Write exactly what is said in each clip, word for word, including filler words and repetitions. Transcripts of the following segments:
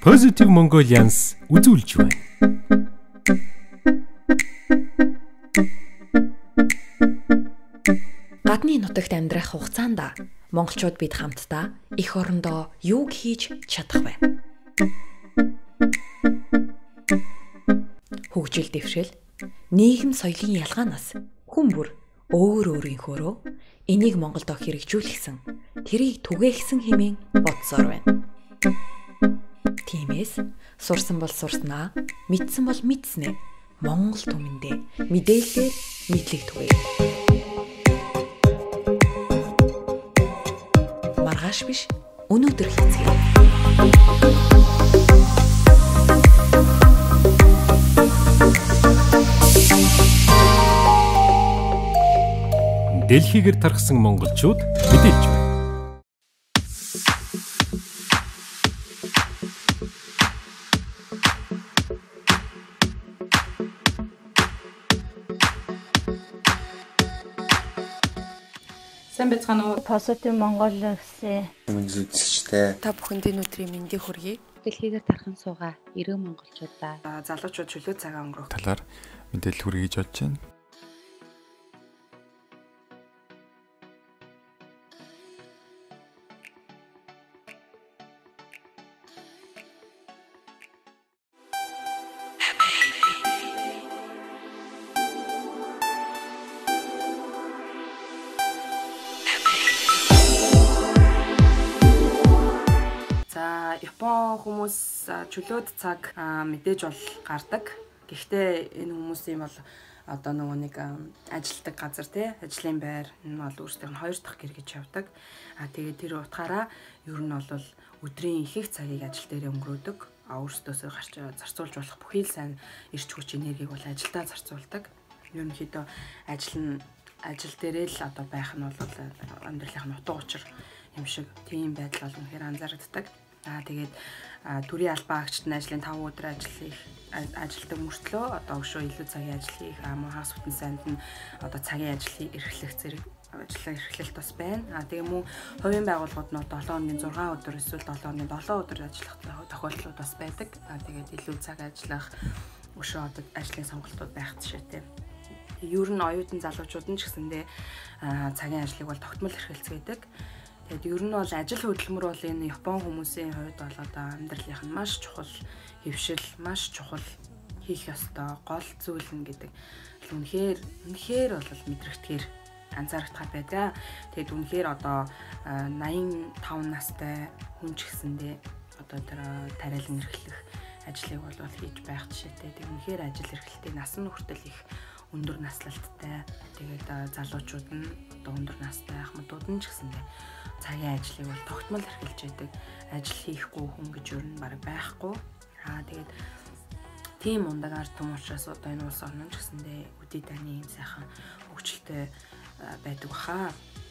Positive Mongolians үзүүлж байна. Гадны нутагт амьдрах хугацаанд монголчууд бид хамтдаа эх орондоо юу хийж чадах вэ? Хөгжил дэвшил, нийгэм соёлын ялгаанаас хүн бүр өөр өөрийнхөөрөө энийг Монголдо хэрэгжүүлэхсэн, тэрийг түгээхсэн хэмээн бодсоор байна. Тиймээс сурсан бол сурснаа, мэдсэн бол мэдснээ Монгол түмэндээ мэдээлэлээр мэдлэг түгэе. Маргааш биш, өнөөдөр хийцгээе. Дэлхийгээр тархсан монголчууд мэдээлж байна. Сайн байцгаана уу? Positive Mongolians-ийн үзэгчтэй та бүхэнд энэ өдрийн мэндийг хүргэе. Дэлхийгээр тархан суугаа эрүү монголчуудаа Залуучууд чөлөө цагаан өнгөрөх талаар мэдээлэл хүргэж бодож байна. Япон хүмүүс чөлөөт цаг мэдээж бол гардаг. Гэхдээ энэ хүмүүсийн бол одоо нөгөө нэг ажилтдаг газар тий ажлын байр энэ бол өөрсдийнх нь хоёр дахь гэр гэж явдаг. А тэгээд тэр утгаараа ер нь бол өдрийн их их цагийг ажил дээр өнгөрөөдөг. А өөрсдөөсөө гарч зарцуулж болох бүхий л сайн эрч хүч энергийг бол ажилдаа зарцуулдаг. Ерөнхийдөө ажил нь ажил дээрээ л одоо байх нь бол амьдралынх нь утга учир юм шиг тийм байдал бол үнэхээр анзаарэгддэг. Аа тэгээд төрийн албан агчид нь ажлын таван өдөр ажил хийх ажилтдаг мөртлөө одоо өшөө илүү цагийн ажил хийх ам хагас бүтэн сайнд нь одоо цагийн ажил эрхлэх зэрэг ажлаа эрхлэлт бас байна. Аа тэгээ мөн хувийн байгууллагууд нь долоон хоногийн зургаан өдөр эсвэл долоон хоногийн долоон өдөр ажиллах тохиолдлууд бас байдаг. Аа тэгээд илүү цаг ажиллах өшөө одоо ажлын сонголтууд байх жишээтэй. Ер нь оюутан залуучууд нь ч гэсэндээ цагийн ажлыг бол тогтмол эрхэлцгээдэг. Тэгэд ер нь бол ажил хөдөлмөр бол энэ Япон хүмүүсийн хувьд бол одоо амьдралынх нь маш чухал хөвшил, маш чухал хийх ёстой гол зүйл нь гэдэг. Үнэхээр үнэхээр бол мэдрэгдэхээр анзаарахтай байдаг. Тэгэд үнэхээр одоо наян таван настай хүн ч гэсэндээ одоо тэр тариалан эрхлэх ажлыг бол хийж байх жишээтэй. Тэг үнэхээр ажил эрхлэлтийн насан хүртэл их өндөр наслалттай. Тэгээд залуучууд нь одоо өндөр настай ахмадууд нь ч гэсэндээ цагийн ажлыг бол тогтмол эрхэлж яадаг. Ажил хийхгүй хүн гэж юу н бараг байхгүй. Аа тэгээд тийм ундаг ард том учраас одоо энэ улс орн ч гэсэндээ үдий таны сайхан хөгжилтэй байдаг баха.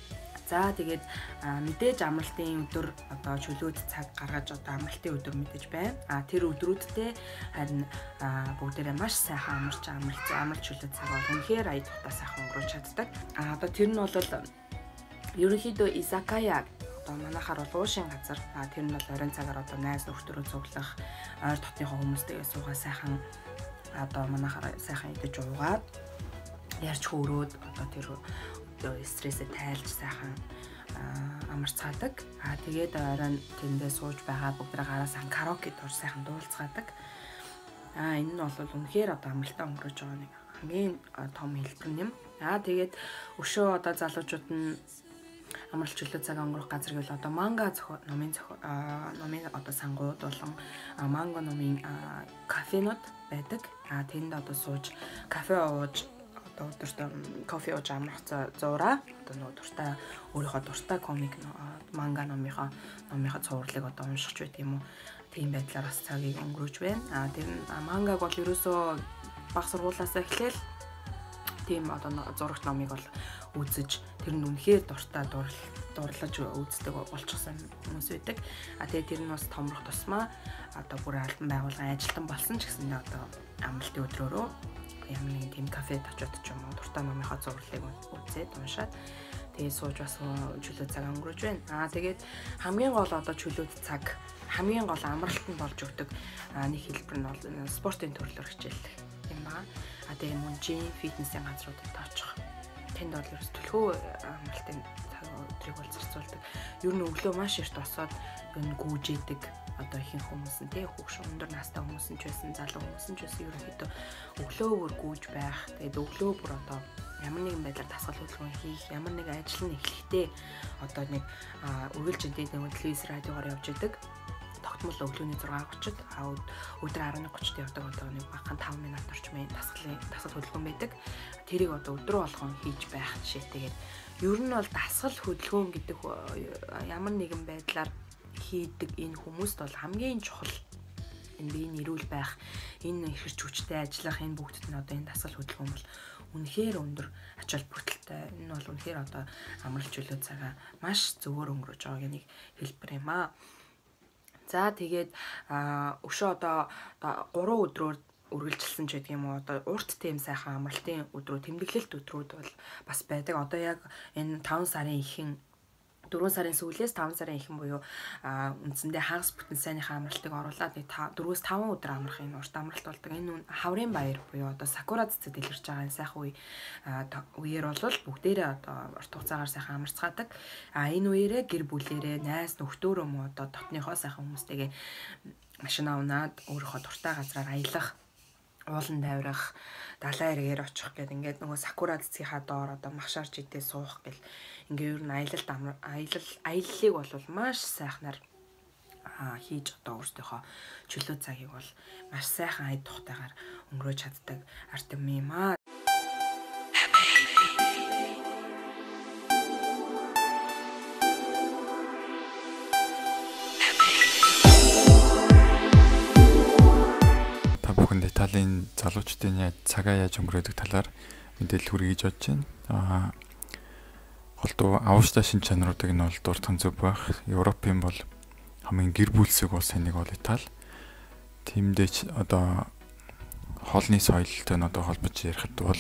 За тэгээд мэдээж амралтын өдөр одоо чөлөөт цаг гаргаж одоо амралтын өдөр мэдээж байна. А тэр өдрүүдтэй харин бүгдээрээ маш сайхан амарч амралт амралт чөлөөт цаг бол үнэхээр ая тухтай сайхан өнгөрөөж чаддаг. А одоо тэр нь бол ерөнхийдөө изакая одоо манайхаар бол уушин газар. А тэр нь бол оройн цагаар одоо найз нөхдөөрөө цуглах, ойр дотныхоо хүмүүстэйгээ суугаа сайхан одоо манайхаар сайхан идэж уугаад ярьж хөөрөөд одоо тэр стрессээ тайлж сайхан амарцгаадаг. Аа тэгээд оройн тэндээ сууж байгаа бүгдрээ гараас караокед орж сайхан дуулцгаадаг. Аа энэ нь бол үнэхээр одоо амралтаа өнгөрөөж байгаа нэг хамгийн том хэлбэр юм. Аа тэгээд өшөө одоо залуучууд нь амралт чөлөө цаг өнгөрөх газар гэвэл одоо манга зохио номын зохио номын одоо сангууд болон манго номын кафенууд байдаг. Аа тэнд одоо сууж кафе ууж өдөртөө кофе ууж амрах зураа одоо нөгөө дуртай өөрийнхөө дуртай комик манга номынхоо номынхоо цувралыг одоо уншиж байт юм уу. Тийм байдлаар бас цагийг өнгөрөөж байна. Аа тэр мангаг бол ерөөсөө баг сургуулаасаа эхлээл тийм одоо зурагт номыг бол үзэж тэр нь үнэхээр дуртай дурлаж үздэг болчихсон хүмүүс байдаг. А тэгээ тэр нь бас томрох тусмаа одоо бүр албан байгууллагын ажилтан болсон ч гэсэн одоо амралтын өдрөөрөө ямар нэгэн тийм кафед очиод ч юм уу дуртай номынхоо зурлыг үзээд уншаад тэгээ сууж бас чөлөө цаг өнгөрөөж байна. Аа тэгээд хамгийн гол одоо чөлөөт цаг хамгийн гол амралт нь болж өгдөг нэг хэлбэр нь бол спортын төрлөөр хичээллэх юм байна. А тэгээ мөн жим, фитнесийн газруудад очих. Тэнд бол ерөөс төлхөө амралтын өдрийг бол зарцуулдаг. Ер нь өглөө маш эрт босоод энэ гүүжээдэг. Одоо ихэнх хүмүүс нь тий хүүхш өндөр настай хүмүүс нь ч байсан, залуу хүмүүс нь ч байсан ерөнхийдөө өглөө бүр гүүж байх. Тэгээд өглөө бүр одоо ямар нэгэн байдлаар дасгал хөдөлгөөн хийх, ямар нэгэн ажил нь эхлэхдээ одоо нэг үргэлжлэнтэй нэг телевиз радиогоор явж идэг. Тогтмол өглөөний зураг тридцать а өдөр арван нэг тридцать явдаг одоо нэг багахан таван минут орчмын дасгалын дасгал хөдөлгөөн байдаг. Тэрийг одоо өдрөө болгон хийж байх жишээтэйгээр ер нь бол дасгал хөдөлгөөн гэдэг ямар нэгэн байдлаар хийдэг энэ хүмүүст бол хамгийн чухал энэ биеийн эрүүл байх, энэ их хүчтэй ажиллах энэ бүгдд нь одоо энэ дасгал хөдөлгөөн бол үнэхээр өндөр ач холбогдолтой. Энэ бол үнэхээр одоо амралт чөлөө цагаа маш зөвөр өнгөрөөж байгааг нэг хэлбэр юм аа. За тэгээд өшөө одоо гурван өдрөөр үргэлжилсэн ч гэдэг юм уу одоо урт тийм сайхан амралтын өдрөө тэмдэглэлт өдрүүд бол бас байдаг. Одоо яг энэ таван сарын ихэнх дөрвөн сарын сүүлээс таван сарын ихэнх буюу үндсэндээ хагас бүтэн сайнныхаа амралтыг оруулаад дөрвөөс таван өдөр амрах энэ урт амралт болдог. Энэ хаврын баяр буюу одоо сакура цэцэд илэрч байгаа энэ сайхан үе үеэр бол бүгдээрээ одоо урт хугацаагаар сайхан амарцгаадаг. А энэ үеэрээ гэр бүлээрээ найз нөхдөөр юм уу одоо дотныхоо сайхан хүмүүстэйгээ машина унаад өөрийнхөө дуртай газраар аялах, уулан тавирах, далайн эргээр очих гэдэг ингээд нөгөө сакура цэцгийнхаа доор одоо магшаарч идээ суух гэл ингээ ер нь аялалт аялал аяллыг бол маш сайхнаар хийж одоо өөртөөхөө чөлөө цагийг бол маш сайхан айд тухтайгаар өнгөрөөж чаддаг арт юм аа. Та бүхэн деталийн залуучдын цагаа яаж өнгөрөөдөг талаар мэдээлэл хүргэж бодож байна. Аа голдуу авууштай шин чанаруудыг нь бол дуртан зөв байх. Европын бол хамгийн гэр бүлсэг улс нэг бол Итали. Тиймдээч одоо хоолны соёлтой нь одоо холбож ярихад бол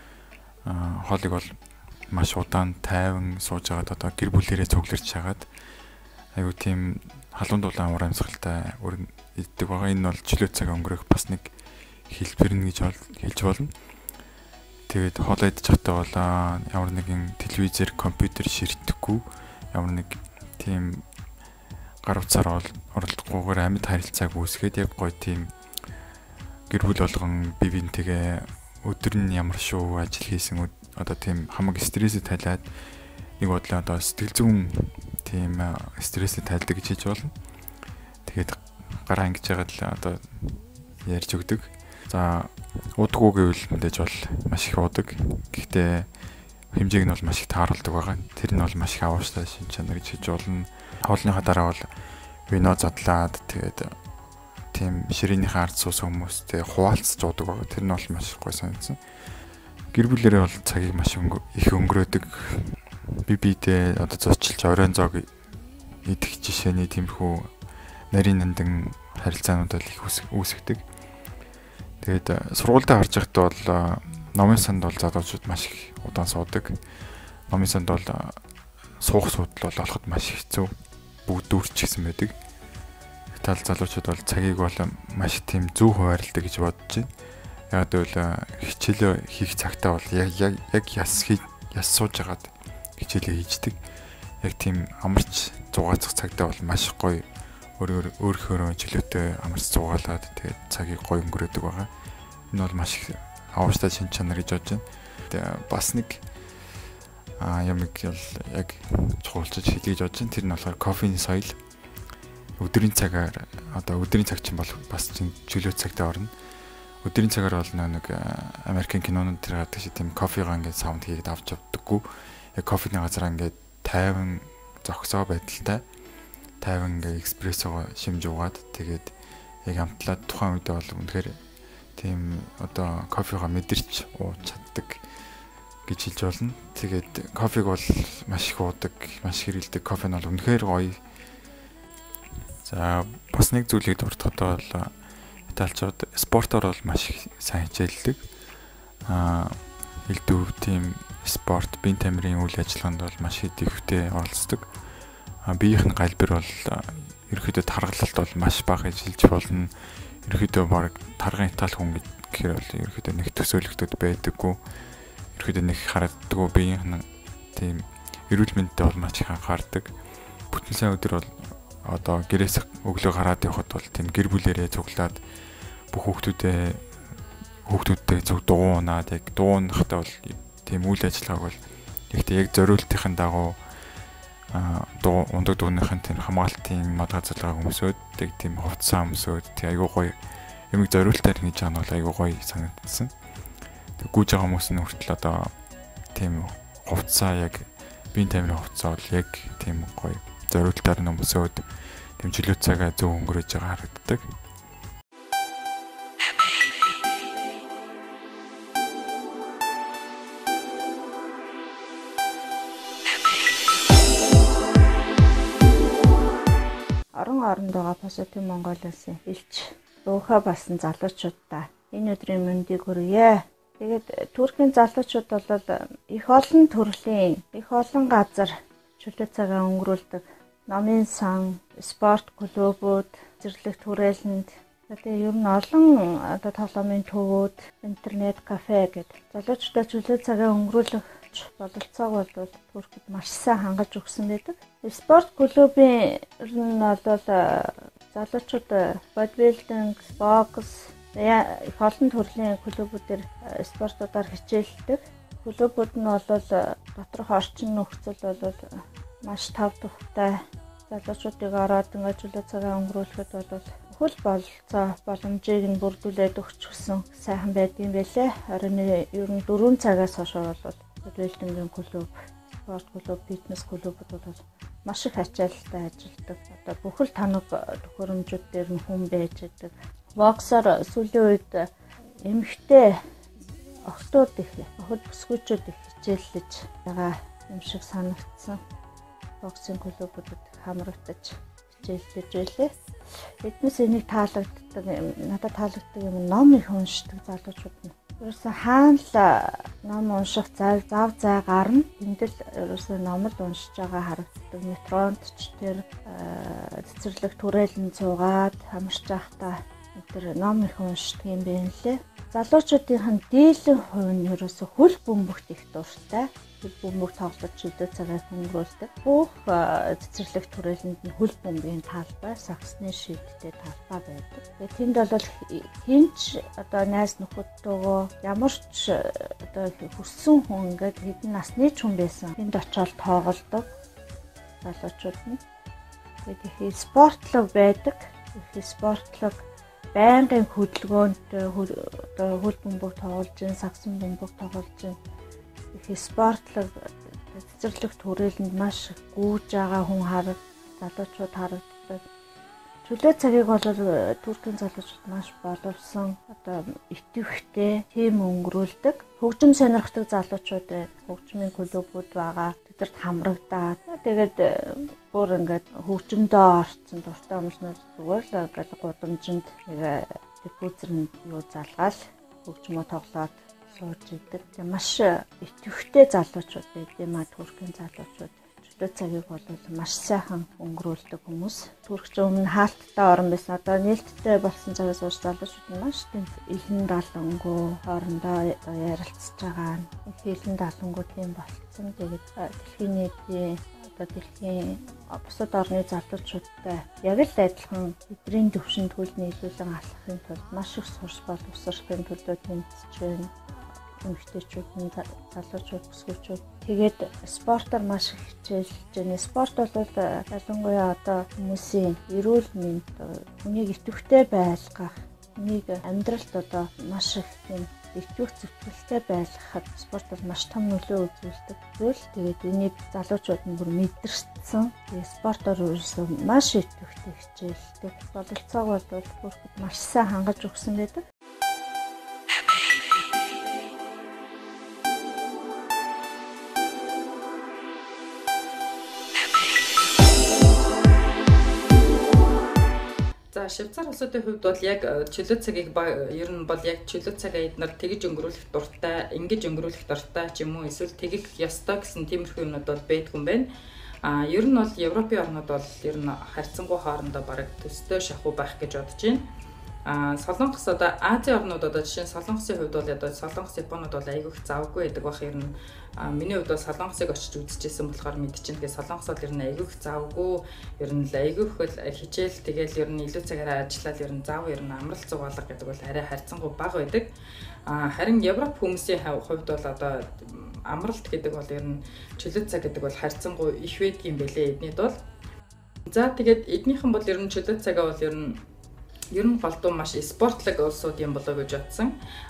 хоолыг бол маш удаан тайван сууж агаад одоо гэр бүлээрээ цугларч хагаад айгу тийм халуун дулаан уур амьсгалтай иддэг байгаа. Энэ бол чөлөө цаг өнгөрөх бас нэг хэлбэр нь гэж хэлж болно. Тэгээд хоолоо идэж чадтаа бол ямар нэгэн телевизээр, компьютер ширтгэхгүй, ямар нэг тийм гар утсаар оролдохгүйгээр амьд харилцааг үүсгээд яг гоё тийм гэр бүл болгон бие биентэйгээ өдөр нь ямар шүү ажил хийсэн одоо тийм хамаг стрессэд тайлаад нэг бодлоо одоо сэтгэл зүйн тийм стрессэд тайлдаг гэж хэлж болно. Тэгээд гараа ингэж яагаад л одоо ярьж өгдөг. За удаггүй гэвэл мэдээж бол маш их удаг. Гэхдээ хэмжээг нь бол маш их тааруулдаг байгаа. Тэр нь бол маш их авууштай шин чанар гэж хэлж болно. Хоолныхаа дараа бол вино задлаад тэгээд тийм ширээнийхээ ард суус хүмүүстэй хуваалцж уудаг байгаа. Тэр нь бол маш гоё санагдсан. Гэр бүлэрээ бол цагийг маш их өнгөрөөдөг. Би биедээ одоо зочилж оройн зоог идэх жишээний тиймэрхүү нарийн нандин харилцаануудад их үүсгдэг. Тэгээд сургуультай харж байхдаа бол номын санд бол залуучууд маш их удаан суудаг. Номын санд бол суух суудал бол олоход маш хэцүү. Бүгд дүүрчихсэн байдаг. Тал залуучууд бол цагийг бол маш тийм зөв хуваарлдаг гэж бодож байна. Яг гэвэл хичээлээ хийх цагтаа бол яг яг яс яс сууж агаад хичээлээ хийждэг. Яг тийм амарч зугаацах цагтаа бол маш гоё өөр өөрөөр чөлөөтэй амарч зугаалаад тэгээд цагийг гоё өнгөрөөдөг байгаа. Энэ бол маш их авууштай шин чанар гэж бодож байна. Тэгээд бас нэг а юм яг яг чухалчж хэлгийж бодож байна. Тэр нь болохоор кофений соёл. Өдрийн цагаар одоо өдрийн цаг чинь бол бас чөлөө цагтаа орно. Өдрийн цагаар бол нэг Америкийн кинонууд тэр гадаг шиг тийм кофегаа ингээд саунд хийгээд авч явдаггүй. Яг кофений газараа ингээд тайван зогсоо байдалтай тайван ингээ экспрессогоо шимж угаад тэгээд яг амтлаад тухайн үед бол үнэхээр тийм одоо кофегаа мэдэрч ууж чаддаг гэж хэлж болно. Тэгээд кофег бол маш их уудаг, маш хэрэлдэг. Кофе нь бол үнэхээр гоё. За бас нэг зүйлийг дуртахад бол италичууд спортоор бол маш их сайн хичээлдэг. Аа элдв тийм спорт, биеийн тамирын үйл ажиллагаанд бол маш их дэвхтэй оролцдог. Биеийнх нь галбир бол ерөөхдөө таргалалт бол маш бага гэж хэлж болно. Ерөөхдөө баг тарган итал хүн гэхээр бол ерөөхдөө нэг төсөөлөгдөд байдаггүй. Ерөөхдөө нэг хараадаггүй биеийн тийм эрүүл мэндэд бол маш их анхаардаг. Бүтэн сайн өдөр бол одоо гэрээс өглөө гараад явхад бол тийм гэр бүлэрээ цуглаад бүх хүүхдүүдээ хүүхдүүдтэй зөв дуунаад яг дуунахтай бол тийм үйл ажиллагааг бол ихтэй яг зориултын дагуу дуу ундаг дууныхын тийм хамгаалтын мод газарлагаа хүмүүсүүд тэг тийм хувцас хүмүүсүүд тэг айгуу гоё юмэг зориултаар хийж байгаа нь бол айгуу гоё санагдсан. Тэг гүйж байгаа хүмүүс нь хүртэл одоо тийм хувцасаа яг биеийн тамирын хувцас бол яг тийм гоё зориултаар нөмсөөд тийм чөлөө цагаа зөв өнгөрөөж байгаа харагддаг. Орон оронд байгаа Positive Mongolia-сын элч өөхөө басан залуучуудаа энэ өдрийн мэндийг хүргье. Тэгээд Туркийн залуучууд бол их олон төрлийн, их олон газар чөлөө цагаа өнгөрүүлдэг. Номын сан, спорт клубүүд, зэрлэг түрээлэнд тэгээд ер нь олон одоо тоглоомын төвүүд, интернет кафе гэдэг залуучуудаа чөлөө цагаа өнгөрүүлэх бололцоог бол Туркид маш сайн хангаж өгсөн байдаг. Спорт клубын ер нь бол залуучууд бодибилдинг, бокс, их олон төрлийн клубүүдээр спортуудаар хичээлдэг. Клубүүд нь бол доторх орчин нөхцөл бол маш тав тухтай. Залуучуудыг ороод ингээд чөлөө цагаа өнгөрүүлэхэд бол хөл бололцоо боломжийг нь бүрдүүлээд өгч гсэн сайхан байдгийн байлээ. Харин ер нь дөрвөн цагаас хойш бол бодибилдингийн клуб, спорт клуб, фитнес клубүүд бол маш их ачаалттай ажилладаг. Одоо бүхэл танаг төхөөрөмжүүд дээр нь хүн байж байдаг. Боксоор сүүлийн үед эмэгтэй охтууд их, охид бүсгүйчүүд их хичээллэж байгаа юм шиг санагдсан. Боксинг клубүүдэд хамрагдаж хичээллэж байлээ. Фитнес энийг таалагддаг, надад таалагддаг юм ном их уншдаг залуучууд нь. Ерөөсө хаана ном унших зав зав зай гарна. Тэндэл ерөөсө номод уншиж байгаа харагддаг. Метронд ч тэр цэцэрлэг түрээлэн цуугаад хамарч байхдаа тэр ном их уншдаг юм байна лээ. Залуучуудын дийлэн хувь нь ерөөсө хөл бөмбөгт их дуртай. Хөл бөмбөг тоглож чөлөө цагаа өнгөрүүлдэг. Бүх цэцэрлэг түрээлэнд нь хөл бөмбөгийн талбай, саксны шийдтэй талбай байдаг. Тэгээд тэнд бол хинч одоо найз нөхөдтэйгөө ямар ч одоо хүссэн хүн ингээд хэдэн насны ч хүн байсан. Тэнд очиод тоглодог залуучууд нь. Тэгээд их спортлог байдаг. Их спортлог байнгын хөдөлгөөнтэй одоо хөл бөмбөг тоглож, саксын бөмбөг тоглож их спортлог цэцэрлэг түрээлэнд маш гүйж байгаа хүн хараг залуучууд харагддаг. Чөлөө цагийг бол Туркийн залуучууд маш боловсон, одоо итгэвхтэй тийм өнгөрүүлдэг. Хөгжим сонирхдаг залуучууд хөгжмийн клубүүд байгаа. Тэдэрт хамрагдаад тэгээд бүр ингээд хөгжмөдөө орцсон дуртай хүмүүс зүгээр л ингээд гудамжинд нэг диффузер юу залгаал хөгжмөө тоглоод сууж идэг. Тэгээ маш итгэвхтэй залуучууд байд юм а Туркийн залуучууд. Чөлөө цагийг бол маш сайхан өнгөрүүлдэг хүмүүс. Туркч өмнө хаалттай орн байсан. Одоо нээлттэй болсон цагаас хойш залуучууд нь маш тийм илэн далангуу хоорондоо ярилцж байгаа. Илэн далангуу тийм болцсон. Тэгээд дэлхийн нийтийн одоо дэлхийн бусад орны залуучуудтай яг л адилхан эдрийн төвшөнд хөл нийлүүлэн алхахын тулд маш их сурч боловсрохын төлөө тэмцэж байна. Эмэгтэйчүүд нь залуучууд бүсгүйчүүд тэгээд спортоор маш их хичээлж байна. Спорт бол ялангуяа одоо хүмүүсийн эрүүл мэнд, хүнийг идэвхтэй байлгах, хүнийг амьдралд одоо маш их тийм итгүүх зүйтэй байлгахад спорт бол маш том нөлөө үзүүлдэг. Тэгээд энийг залуучууд нь бүр мэдэрсэн. Тэгээд спортоор ерөөсөө маш идэвхтэй хичээлдэг. Бололцоог бол бүрхэд маш сайн хангаж өгсөн байдаг. За Швейцар улсуудын хувьд бол яг чөлөө цагийг ер нь бол яг чөлөө цагаа эднэр тэгж өнгөрүүлэх дуртай, ингэж өнгөрүүлэх дуртай ч юм уу эсвэл тэгэх ёстой гэсэн тиймэрхүү юмнууд бол байдгүй юм байна. А ер нь бол Европын орнууд бол ер нь харьцангуй хоорондоо бараг төстэй шахуу байх гэж бодож байна. А Солонгос одоо Азийн орнууд одоо жишээ нь Солонгосын хувьд бол одоо Солонгос Японууд бол айгүйх завгүй байдаг бах ер нь миний хувьд бол Солонгосыг очиж үзчихсэн болохоор мэдчихээн. Тэгээ Солонгос бол ер нь айгүйх завгүй ер нь айгүйх хичээл тэгээл ер нь илүү цагаараа ажиллаад ер нь зав ер нь амралт зугаалга гэдэг бол арай харьцангуй бага байдаг. А харин Европ хүмүүсийн хувьд бол одоо амралт гэдэг бол ер нь чөлөө цаг гэдэг бол харьцангуй их байдгийн байлээ эднийд бол. За тэгээд эднийхэн бол ер нь чөлөө цагаа бол ер нь ер нь голдуу маш спортлог улсууд юм болоо гэж бодсон.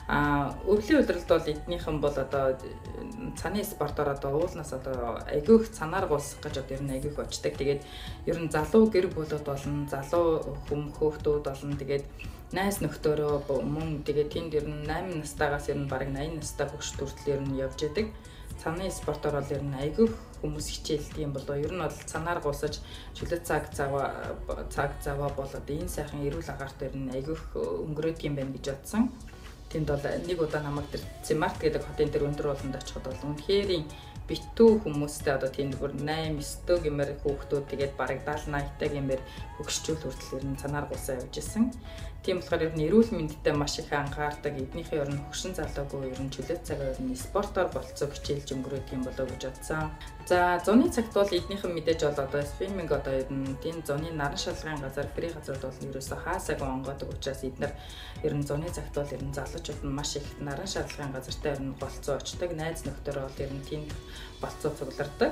А өвлийн удиралд бол эднийхэн бол одоо цаны спортоор одоо уулнаас одоо айгүйх цанаар гулсах гэж одоо ер нь айгүйх очдаг. Тэгээд ер нь залуу гэр бүлүүд болон залуу хүм хөөхтүүд болон тэгээд найз нөхдөөрөө мөн тэгээд тэнд ер нь найман настайгаас ер нь бараг наян настай хөгш хүртэл ер нь явж яадаг. Цаны спортоор бол ер нь айгүйх хүмүүс хичээлдэг юм болоо. Ер нь бол цанаар гусаж чөлөө цаг заваа цаг заваа бол одоо энэ сайхан эрүүл агаарт ер нь айгүйх өнгөрөөд юм байна гэж бодсон. Тэнд бол нэг удаа намайг тэр Цимарт гэдэг хотын тэр өндөр ууланд очиход бол үнэхээр битүү хүмүүстэй одоо тэнд бүр восемь9 гэмээр хүүхдүүд тэгээд бараг даал наятай гэмээр хөгшчүүл хүртэл ер нь цанаар гусаа явж исэн. Тийм болохоор ер нь эрүүл мэндэд маш их анхаардаг. Эднийхээ ер нь хөгшин залуугүй ер нь чөлөө цагаа ер нь спортоор болцоо хичээлж өнгөрөөд юм болоо гэж бодсон. За зуны цагт бол эднийхэн мэдээж бол одоо стриминг одоо ер нь тийм зуны наран шалгын газар фри газрууд бол ерөөсөө хаасаг онгодог учраас эднэр ер нь зуны цагт бол ер нь залуучууд нь маш их наран шалгын газартай ер нь болцоо очдог. Найз нөхдөр бол ер нь тийм болцоо цуглардаг.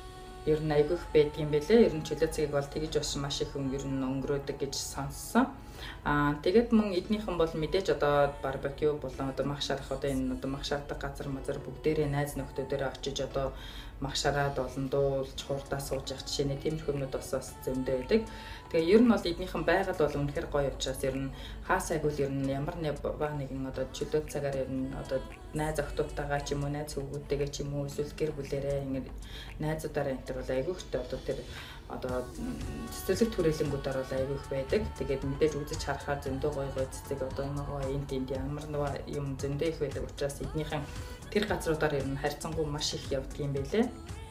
Ер нь айгүйх байдгийн байлээ. Ер нь чөлөө цагийг бол тэгж бас маш их ер нь өнгөрөөдөг гэж сонссон. Аа тэгээд мөн эднийхэн бол мэдээж одоо барбекю болон одоо мах шарах одоо энэ одоо мах шардаг газар мазар бүгдээрээ найз нөхдүүдээрээ очиж одоо мах шараад болон дуулж хурдаа сууж явах жишээний тиймэрхүү юмнууд бас бас зөндөө байдаг. Тэгээ ер нь бол эднийхэн байгаль бол үнэхээр гоё учраас ер нь хаас айгуул ер нь ямар нэг баг нэгэн одоо чөлөө цагаар ер нь одоо найз охтуудтайгаа ч юм уу найз хүүхдүүдтэйгээ ч юм уу эсвэл гэр бүлээрээ ингэ найзуудаараа энэ төр бол айгүйхтэй одоо тэр одоо цэцэрлэг түрээлэнгүүдээр бол айгүйх байдаг. Тэгээд мэдээж үзэж харахаар зөндөө гоё гоё цэцэг одоо нөгөө энд энд ямар нэг юм зөндөө их байдаг учраас эднийхэн тэр газруудаар ер нь харьцангуй маш их явдаг юм байлээ.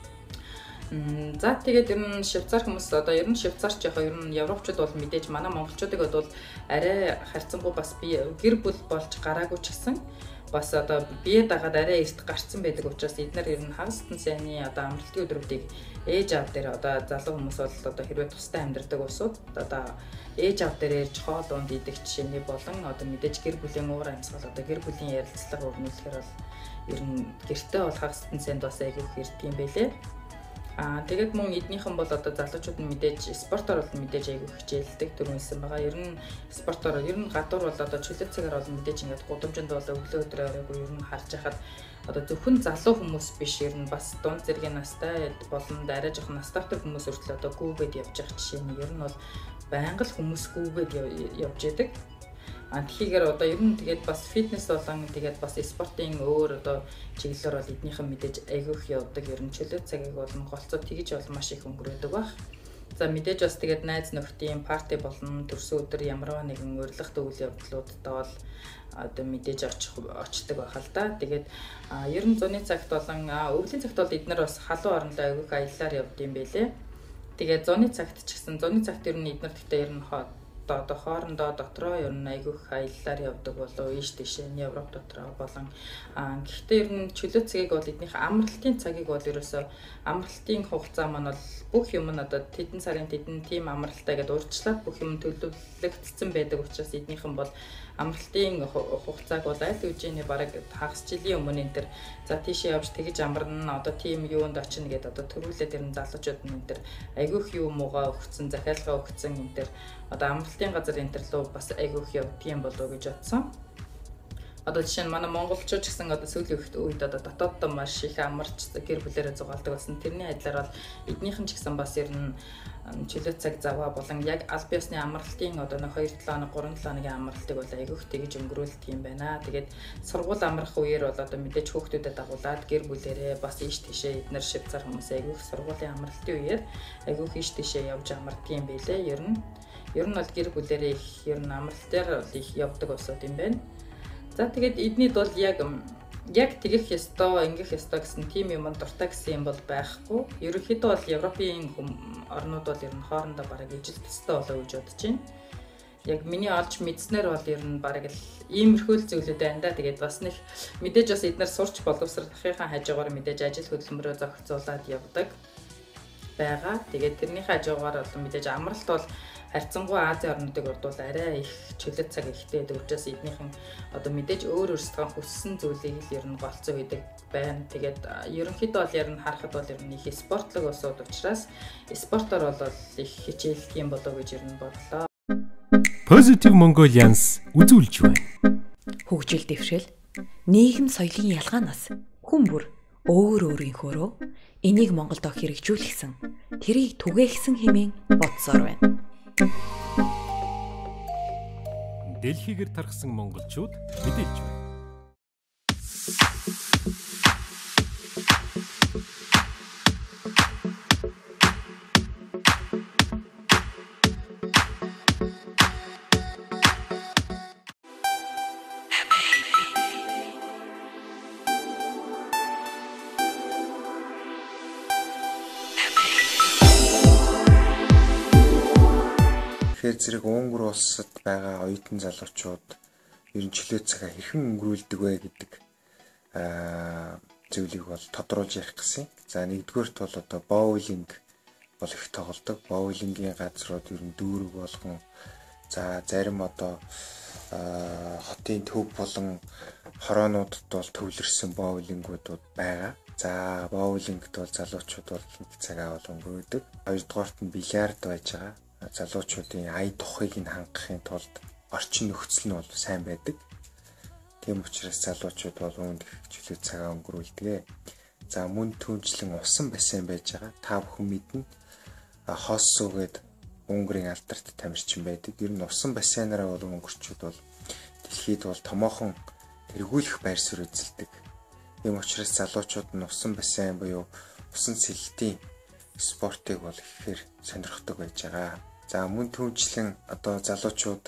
За тэгээд ер нь Швейцар хүмүүс одоо ер нь Швейцарч яг ер нь европчууд бол мэдээж манай монголчуудыг бол арай харьцангуй бас би гэр бүл болж гараагүй ч гэсэн бас одоо бие дагаад арай эрт гарцсан байдаг учраас эдгээр ер нь хагас тань сайны одоо амралтын өдрүүдийг ээж аав дээр одоо залуу хүмүүс бол одоо хэрвээ тустай амьдардаг улсууд одоо ээж аав дээр ирж хоол унд идэх жишээний болон одоо мэдээж гэр бүлийн уур амьсгал одоо гэр бүлийн ярилцлага өрнүүлэхээр бол ер нь гэртээ бол хагас тань сайнд бас айгүйх ирдэг юм байлээ. Аа тэгээд мөн эднийхэн бол одоо залуучууд нь мэдээж спортоор бол мэдээж айгүй хичээлдэг төрүүлсэн байгаа. Ер нь спортоор ер нь гадуур бол одоо чөлөө цагаар бол мэдээж ингээд гудамжинд бол өглөө өдрөө оройгүй ер нь харж хахад одоо зөвхөн залуу хүмүүс биш ер нь бас дунд зэргийн настай болон арай жоохон настайтай хүмүүс хүртэл одоо гүүгээд явж байгаа жишээ нь ер нь бол байнга л хүмүүс гүүгээд явж яадаг. А тэгэхээр одоо ер нь тэгээд бас фитнес болон тэгээд бас спортын өөр одоо чиглэлээр бол эднийхэн мэдээж айгүйх явдаг ер нь чөлөө цагийг болон голцоо тэгж бол маш их өнгөрөөдөг баг. За мэдээж бас тэгээд найз нөхдийн парти болон төрсөн өдөр ямар нэгэн урилгах үйл явдлуудаа бол одоо мэдээж очих очдог байх л да. Тэгээд ер нь зуны цагт болон өвлийн цагт бол эднэр бас халуун орнол айгүйх аяллаар явд юм байлээ. Тэгээд зуны цагт ч гэсэн зуны цагт ер нь эднэр гэхдээ ер нь одоо хоорондоо дотроо ер нь айгүйх аяллаар явдаг болоо ийш тийш нь Европ дотроо болон гэхдээ ер нь чөлөө цагийг бол эднийх амралтын цагийг бол ерөөсөө амралтын хугацаа маань бол бүх юм нь одоо тэдэн сарын тэдэн тим амралтай гэдээ урьдчилаад бүх юм төлөвлөгдсөн байдаг учраас эднийхэн бол амралтын хугацааг бол аль үжиний бараг хагас жилийн өмнө энэ төр за тийшээ явж тэгж амарна одоо тийм юунд очино гэдээ одоо төрүүлээд ер нь залуучууд нь энэ төр айгүйх юу муугаа өгцөн захиалгаа өгцөн энэ төр одоо амралтын газар энэ төр лөө бас айгүйх явдаг юм болоо гэж бодсон. Одоо жишээ нь манай монголчууд ч гэсэн одоо сүүлийн үед одоо дотооддоо маш их амарч гэр бүлээрээ зугаалдаг болсон. Тэрний адилаар бол эднийхэн ч гэсэн бас ер нь чөлөө цаг заваа болон яг аль биесны амралтын одоо нэг хоёр долоо хоног гурван долоо хоногийн амралтыг бол айгүйх тэгж өнгөрүүлдэг юм байна. Тэгээд сургууль амрах үеэр бол одоо мэдээж хүүхдүүдэд дагуулад гэр бүлэрээ бас ийш тийшээ эднэр Швейцар хүмүүс айгүйх сургуулийн амралтын үеэр айгүйх ийш тийшээ явж амардаг юм байлээ. Ер нь ер нь бол гэр бүлэрээ их ер нь амралт дээр их явдаг усуд юм байна. За тэгээд эднийд бол яг яг тэгэх ёстой, ингэх ёстой гэсэн тийм юм дуртай гэсэн юм бол байхгүй. Ерөнхийдөө бол Европын орнууд бол ер нь хоорондоо бараг ижил төстэй болоо гэж бодож байна. Яг миний олж мэдснээр бол ер нь бараг л иймэрхүү зүйлүүд байна да. Тэгээд бас нэг мэдээж бас эдгээр сурч боловсрохынхаа хажуугаар мэдээж ажил хөдөлмөрөө зохицуулаад явдаг байгаа. Тэгээд тэрний хажуугаар бол мэдээж амралт бол харьцангуй Азийн орнуудыг урдуул арай их чөлөөт цаг ихтэй дөрвжээс эднийхэн одоо мэдээж өөр өөрсдөө хүссэн зүйлийг л ер нь голцоо хийдэг байна. Тэгээд ерөнхийдөө бол ер нь харахад бол ер нь их спортлог усуд учраас спортоор бол их хичээлдэг юм болоо гэж ер нь бодлоо. Positive Mongolians үзүүлж байна. Хөгжил дэвшил, нийгэм соёлын ялгаанаас хүн бүр өөр өөрийнхөөрөө энийг Монголдо хэрэгжүүлсэн, тэрийг түгээхсэн хэмээн бодсоор байна. Дэлхийгээр тархсан монголчууд мэдээлж байна. Тэгэхээр зэрэг Унгар улсад байгаа оюутан залуучууд ер нь чөлөө цагаа хэрхэн өнгөрүүлдэг вэ гэдэг аа зүйлийг бол тодруулж ярих гэсэн. За нэгдүгээрт бол одоо боулинг бол их тоглодог. Боулингийн газрууд ер нь дүүрэг болгон за зарим одоо хотын төв болон хороонуудад бол төвлөрсөн боулингуудууд байгаа. За боулингт бол залуучууд бол нэг цагаа бол өнгөрөөдөг. Хоёрдугаарт нь бильярд байж байгаа. Залуучуудын ая тухыг нь хангахын тулд орчин нөхцөл нь бол сайн байдаг. Тийм учраас залуучууд бол үүнд их чөлөө цагаа өнгөрүүлдэг. За мөн түүнчлэн усан бассейн байж байгаа. Та бүхэн мэднэ. Хоссоо гээд Унгарын алдарт тамирчин байдаг. Ер нь усан бассейнаараа бол өнгөрчүүд бол дэлхийд бол томоохон тэргүүлэх байр суурь эзэлдэг. Тийм учраас залуучууд нь усан бассейн буюу усан сэлэлтийн спортыг бол ихээр сонирхдог байж байгаа. За мөн түүнчлэн одоо залуучууд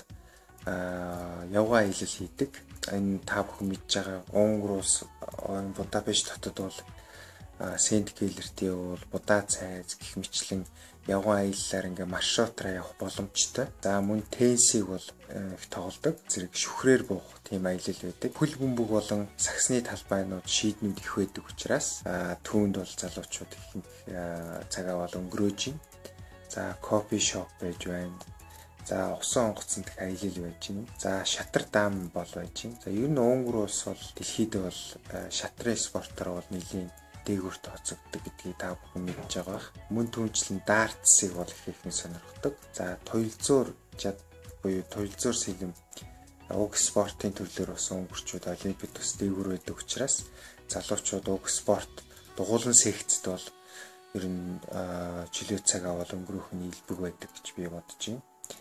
явгаа аялал хийдэг. Энэ та бүхэн мэдж байгаа Унгар улс Будапешт хотод бол Сент Гелертийн бол Будаа цайз гэх мэтлэн явгаа аяллаар ингээ маршрутраа явах боломжтой. За мөн тенсийг бол их тоглодог. Зэрэг шүхрээр буух тийм аялал байдаг. Хөл бөмбөг болон саксны талбайнууд шийднүүд их байдаг учраас түүнд бол залуучууд их цагаа бол өнгөрөөж байна. За кофе шоп байж байна. За усан онгоцон дэх аялал байж байна. За шатар даам бол байж байна. За ер нь Унгар улс бол дэлхийд бол шатрын спортоор бол нэлийн дээгүүр тооцогддог гэдгийг та бүхэн мэдж байгаа бах. Мөн түүнчлэн дартсыг бол их их сонирхдог. За туйлзуур жад буюу туйлзуур сэлэм уг спортын төрлөөр бас өнгөрчүүд олимпиад бас дээгүүр байдаг учраас залуучууд уг спорт дугуулan секцэд бол ер нь чөлөө цагаа бол өнгөрөх нь илбэг байдаг гэж би бодож байна.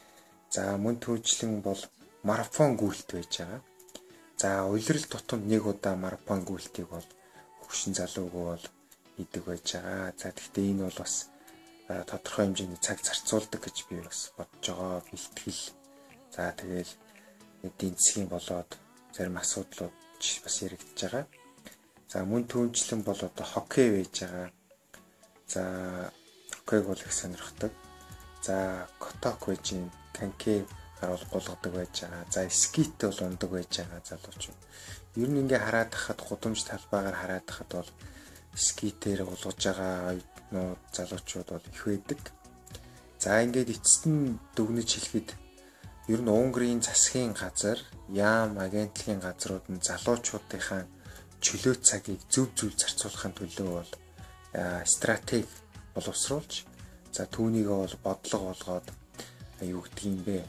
За мөн түүнчлэн бол марафон гүйлт байж байгаа. За улирал тутамд нэг удаа марафон гүйлтийг бол хөгшин залуугүй бол хийдэг байж байгаа. За гэхдээ энэ бол бас тодорхой хэмжээний цаг зарцуулдаг гэж би бас бодож байгаа. Бэлтгэл. За тэгэл эдийн засгийн болоод зарим асуудлууд бас яригдж байгаа. За мөн түүнчлэн бол одоо хоккей байж байгаа. За хоккейг бол их сонирхдаг. За коток байж, канкей гаруул болгодог байж байгаа. За скит бол ундаг байж байгаа залуучууд. Ер нь ингээ хараад хахад гудамж талбайгаар хараад хахад бол скитээр уулгаж байгаа оюутнууд залуучууд бол их байдаг. За ингээд эцэст нь дүгнэж хэлэхэд ер нь Унгарын засгийн газар, яам агентлагийн газрууд нь залуучуудынхаа чөлөө цагийг зөв зөв зарцуулахын төлөө бол стратеги боловсруулж, за түүнийг бол бодлого болгоод юу гэдэг юм бэ?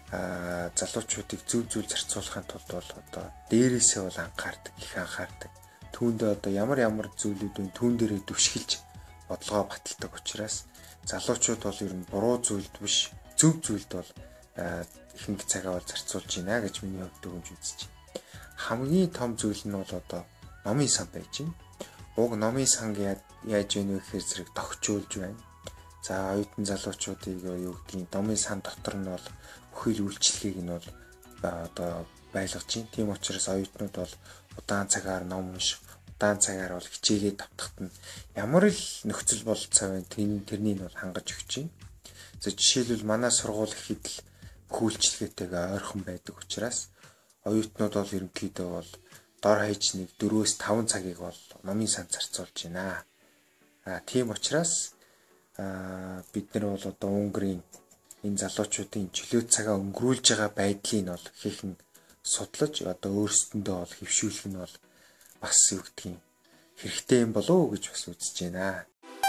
А залуучуудыг зөв зөв зарцуулахын тулд бол одоо дээрээсээ бол анхаардаг, их анхаардаг. Түүндээ одоо ямар ямар зүйлүүд вэ? Түүн дээрээ дэвшгэлж бодлогоо баталдаг учраас залуучууд бол ер нь буруу зүйлд биш, зөв зүйлд бол ихэнх цагаа бол зарцуулж байна гэж миний хувьд өгөмж үзэж байна. Хамгийн том зүйл нь бол одоо номын сан байж байна. Уг номын санг яаж вэ гэхээр зэрэг тогтжуулж байна. За оюутан залуучуудыг юу гэдгийг номын сан дотор нь бол бүхэл үйлчлэгийг нь бол одоо байлгаж байна. Тийм учраас оюутнууд бол удаан цагаар ном унших, удаан цагаар бол хичээгээ давтахад нь ямар л нөхцөл болцоо вэ тэрнийг бол хангаж өгч байна. За жишээлбэл манай сургууль ихэд л хүүлчилгээтэйгээ ойрхон байдаг учраас оюутнууд бол ерөнхийдөө бол дор хаяж нэг дөрвөөс таван цагийг бол номын сан зарцуулж байна. А тийм учраас а бид нар бол одоо Унгарын энэ залуучуудын чөлөө цагаа өнгөрүүлж байгаа байдлыг бол ихэнх судлаж одоо өөрсдөндөө бол хэвшүүлэх нь бол бас юу гэдгийг хэрэгтэй юм болов уу гэж бас үзэж байна.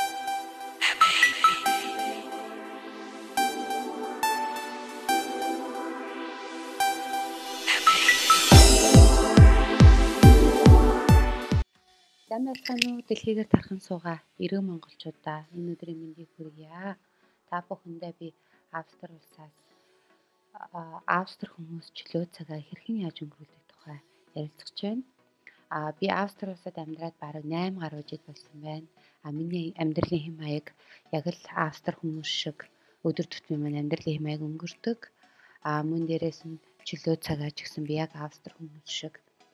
Замбайцгааны дэлхийгээр тархан суугаа эрэг монголчуудаа энэ өдрийн мэндийг хүргье. Та бүхэндээ би Австри улсаас Австри хүмүүс чөлөө цагаа хэрхэн яаж өнгөрүүлдэг тухай ярилцж байна. А би Австри улсад амьдраад бараг найман гаруй жил болсон байна. А миний амьдралын хэм маяг яг л Австри хүмүүс шиг өдөр тутмын маань амьдралын хэм маяг өнгөрдөг. А мөн дээрээс нь чөлөө цагаа ч гэсэн би яг Австри хүмүүс шиг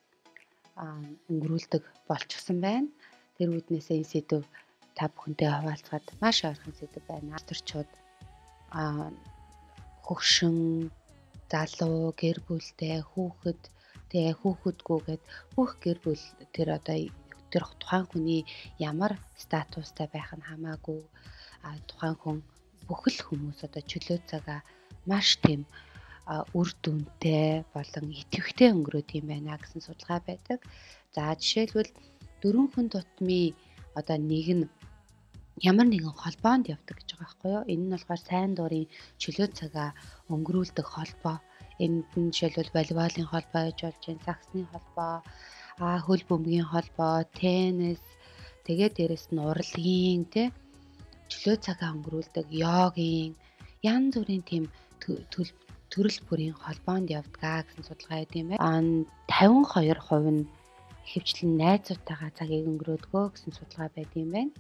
өнгөрүүлдэг болчихсон байна. Тэр үүднээсээ энэ сэдв та бүхэнтэй хуваалцахад маш ойрхон сэдв байна. Австричууд а хөгшин, залуу, гэр бүлтэй, хүүхэд, тэгээ хүүхэдгүйгээд бүх гэр бүл тэр одоо тэр тухайн хүний ямар статустай байх нь хамаагүй. А тухайн хүн бүх л хүмүүс одоо чөлөө цагаа маш тийм үр дүнтэй болон идэвхтэй өнгөрөөд юм байна гэсэн судалгаа байдаг. За жишээлбэл дөрвөн хүн тутмын одоо нэг нь ямар нэгэн холбоонд явдаг гэж байгаа байхгүй юу? Энэ нь болохоор сайн дурын чөлөө цагаа өнгөрүүлдэг холбоо. Энд нь жишээлбэл волейболын холбоо гэж болж байна, саксны холбоо, а хөл бөмбөгийн холбоо, теннис, тэгээд дээрэс нь урлагийн тий чөлөө цагаа өнгөрүүлдэг йогийн янз бүрийн тийм төлөв төрөл бүрийн холбоонд явдгаа гэсэн судалгаа өгд юм байна. тавин хоёр хувь нь ихэвчлэн найзуудтайгаа цагийг өнгөрөөдгөө гэсэн судалгаа байд юм байна.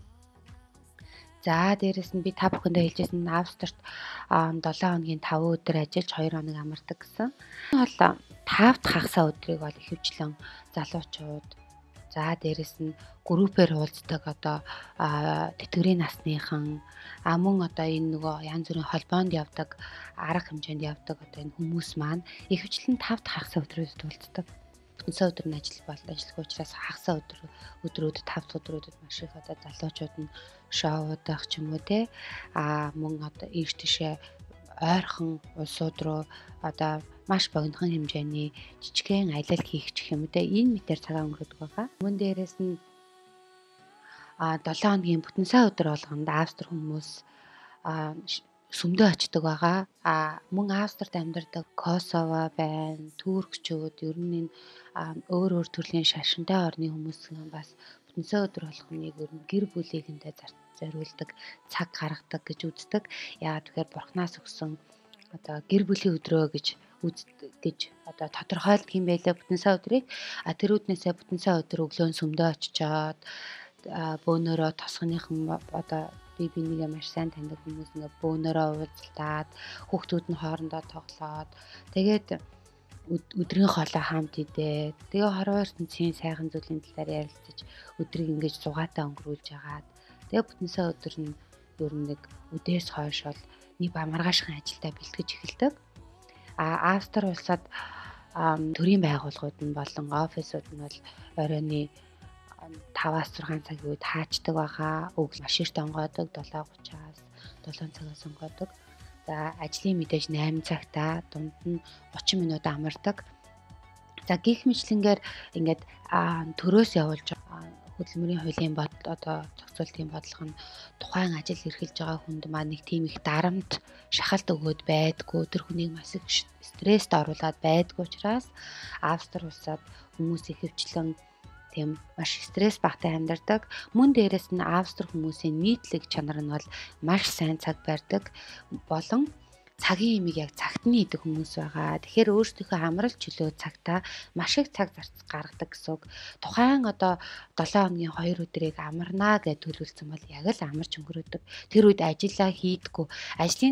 За дээрэс нь би та бүхэндээ хэлжсэн Австрт долоо хоногийн таван өдөр ажиллаж хоёр хоног амардаг гэсэн. Энэ бол тав дахь хагасаа өдрийг бол ихэвчлэн залуучууд за дээрэс нь группээр уулздаг одоо тэтгэврийн насныхан а мөн одоо энэ нөгөө янз бүрийн холбоонд явдаг арга хэмжээнд явдаг одоо энэ хүмүүс маань ихэвчлэн тав дахь хагасаа өдрүүдэд уулздаг. Бүтэнсэ өдөр нь ажил болд ажиллах учраас хагасаа өдөр өдрүүд тав дахь өдрүүдэд маш их одоо залуучууд нь шоудах ч юм уу те а мөн одоо ийш тийшээ ойрхон улсууд руу одоо маш богинохон хэмжээний жижигхэн аялал хийх гэх юм үү те энэ мэтэр цагаа өнгөрөөдөг байгаа. Мөн дээрээс нь а долоо хоногийн бүтэн сая өдөр болгонд Австри хүмүүс а сүмдөө очдог байгаа. А мөн Австрид амьдардаг Косово байна, Туркчууд ер нь энэ өөр өөр төрлийн шашинтай орны хүмүүс бас бүтэн сая өдөр болгоныг ер нь гэр бүлийгэндээ зориулдаг, цаг гаргадаг гэж үздэг. Яагаад тэгэхээр Бурханаас өгсөн одоо гэр бүлийн өдрөө гэж гэж одоо тодорхойлдог юм байлаа бүтэн сая өдрийг. А тэр үднээсээ бүтэн сая өдөр өглөө сүмдөө очичоод бөөнөрөө тосгоныхан одоо би бинийгээ маш сайн таньдаг хүмүүс ингээ бөөнөрөө уулзалтаад хүүхдүүд нь хоорондоо тоглоод тэгээд өдрийн хоолой хамт идээд тэгээ хорвоо ертөнцийн сайхан зүйлийн талаар ярилцаж өдрийг ингэж зугаатай өнгөрүүлж агаад тэгээ бүтэн сая өдөр нь ер нь нэг өдөөс хойш бол нэг ба маргаашхан ажилдаа бэлтгэж эхэлдэг. А Австри улсад төрийн байгууллагууд нь болон офисууд нь бол оройны таваас зургаан цагийн үед хаачдаг байгаа. Өглөө машинт онгойдог долоо гуцаас долоон цагаас онгойдог. За ажлын мэдээж найман цагта дунд нь гучин минут амардаг. За гих мэтлэнгээр ингээд төрөөс явуулж хөдөлмөрийн хуулийн бодол одоо зохицуултын бодлого нь тухайн ажил эрхэлж байгаа хүнд маань нэг тийм их дарамт шахалт өгөөд байдгүй. Тэр хүнийг маш их стресст оруулаад байдгүй учраас Австри улсад хүмүүс ихэвчлэн тийм маш стресс багтай амьдардаг. Мөн дээрээс нь Австри хүмүүсийн нийтлэг чанар нь бол маш сайн цаг барьдаг болон цагийн имийг яг цагт нь хийдэг хүмүүс байгаа. Тэгэхээр өөрсдийнхөө амралт чөлөө цагтаа маш их цаг зарц гаргадаг гэсэн үг. Тухайн одоо долоо хоногийн хоёр өдрийг амарнаа гэж төлөвлөсөн бол яг л амарч өнгөрөөдөг. Тэр үед ажиллаа хийдэггүй. Ажлын цаг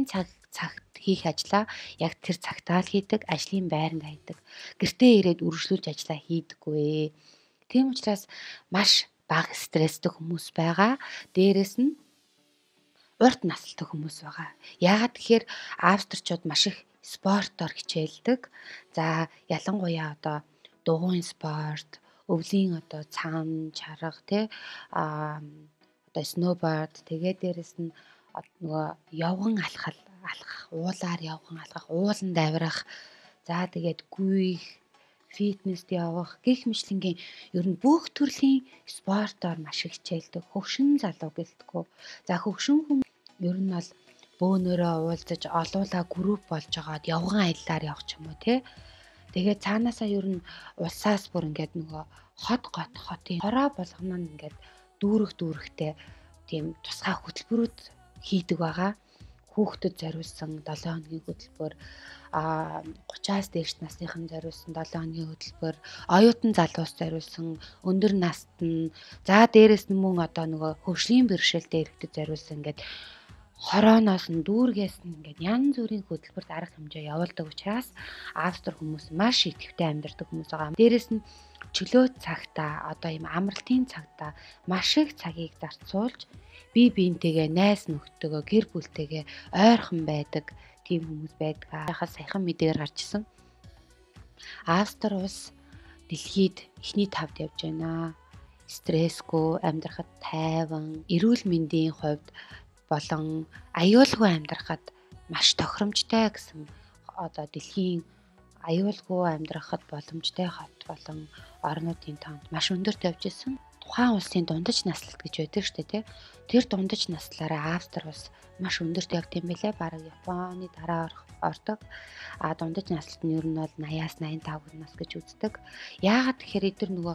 цагт хийх ажлаа яг тэр цагтаа л хийдэг, ажлын байранд хийдэг. Гэртээ ирээд үргэлжлүүлж ажлаа хийдэггүй. Тийм учраас маш бага стресстэй хүмүүс байгаа. Дээрээс нь урт насалтай хүмүүс байгаа. Яагаад тэгэхээр австричууд маш их спортоор хичээлдэг. За ялангуяа одоо дугуйн спорт, өвлийн одоо цаан чарга тий а одоо сноуборд тэгээд дээрэс нь нөгөө явган алхал алхах, уулаар явган алхах, ууланд авирах, за тэгээд гүйх, фитнест явах гэх мэтлэнгийн ер нь бүх төрлийн спортоор маш их хичээлдэг. Хөгшин залуу гэлтгүү. За хөгшин хүмүүс ер нь бол бөөнөрөө уулзаж олуулаа групп болж агаад явган аяллаар явах ч юм уу тий. Тэгээд цаанаасаа ер нь улсаас бүр ингээд нөгөө хот гот хотын хороо болгоно нь ингээд дүүрэх дүүрэхтэй тийм тусгай хөтөлбөрүүд хийдэг байгаа. Хүүхдэд зориулсан долоон хоногийн хөтөлбөр, а гураваас дээш насныхан зориулсан долоон хоногийн хөтөлбөр, оюутан залуус зориулсан, өндөр наст нь, за дээрэс нь мөн одоо нөгөө хөгжлийн бэрхшээлтэй иргэдэд зориулсан ингээд хорооноос нь дүүргээс нь ингээд янз бүрийн хөтөлбөрт арга хэмжээ явуулдаг учраас австри хүмүүс маш идэвхтэй амьдардаг хүмүүс байгаа. Дээрэс нь чөлөө цагтаа одоо ийм амралтын цагтаа маш их цагийг зарцуулж бие биентэйгээ найз нөхдөдөө гэр бүлтэйгээ ойрхон байдаг тийм хүмүүс байдаг. Хахад саяхан мэдээр гарчсан. Австри улс дэлхийд эхний тавд явж байна. Стрессгүй амьдрахад тайван, эрүүл мэндийн хувьд болон аюулгүй амьдрахад маш тохиромжтой гэсэн одоо дэлхийн аюулгүй амьдрахад боломжтой хот болон орнуудын тоонд маш өндөрт явж исэн. Тухайн улсын дундаж наслалт гэж байдаг шүү дээ тий. Тэр дундаж наслаараа Австри улс маш өндөрт явд юм билээ. Бараг Японы дараа ордог. А дундаж наслалт нь ер нь бол наяас наян тав нас гэж үздэг. Яагаад тэгэхээр эдгээр нөгөө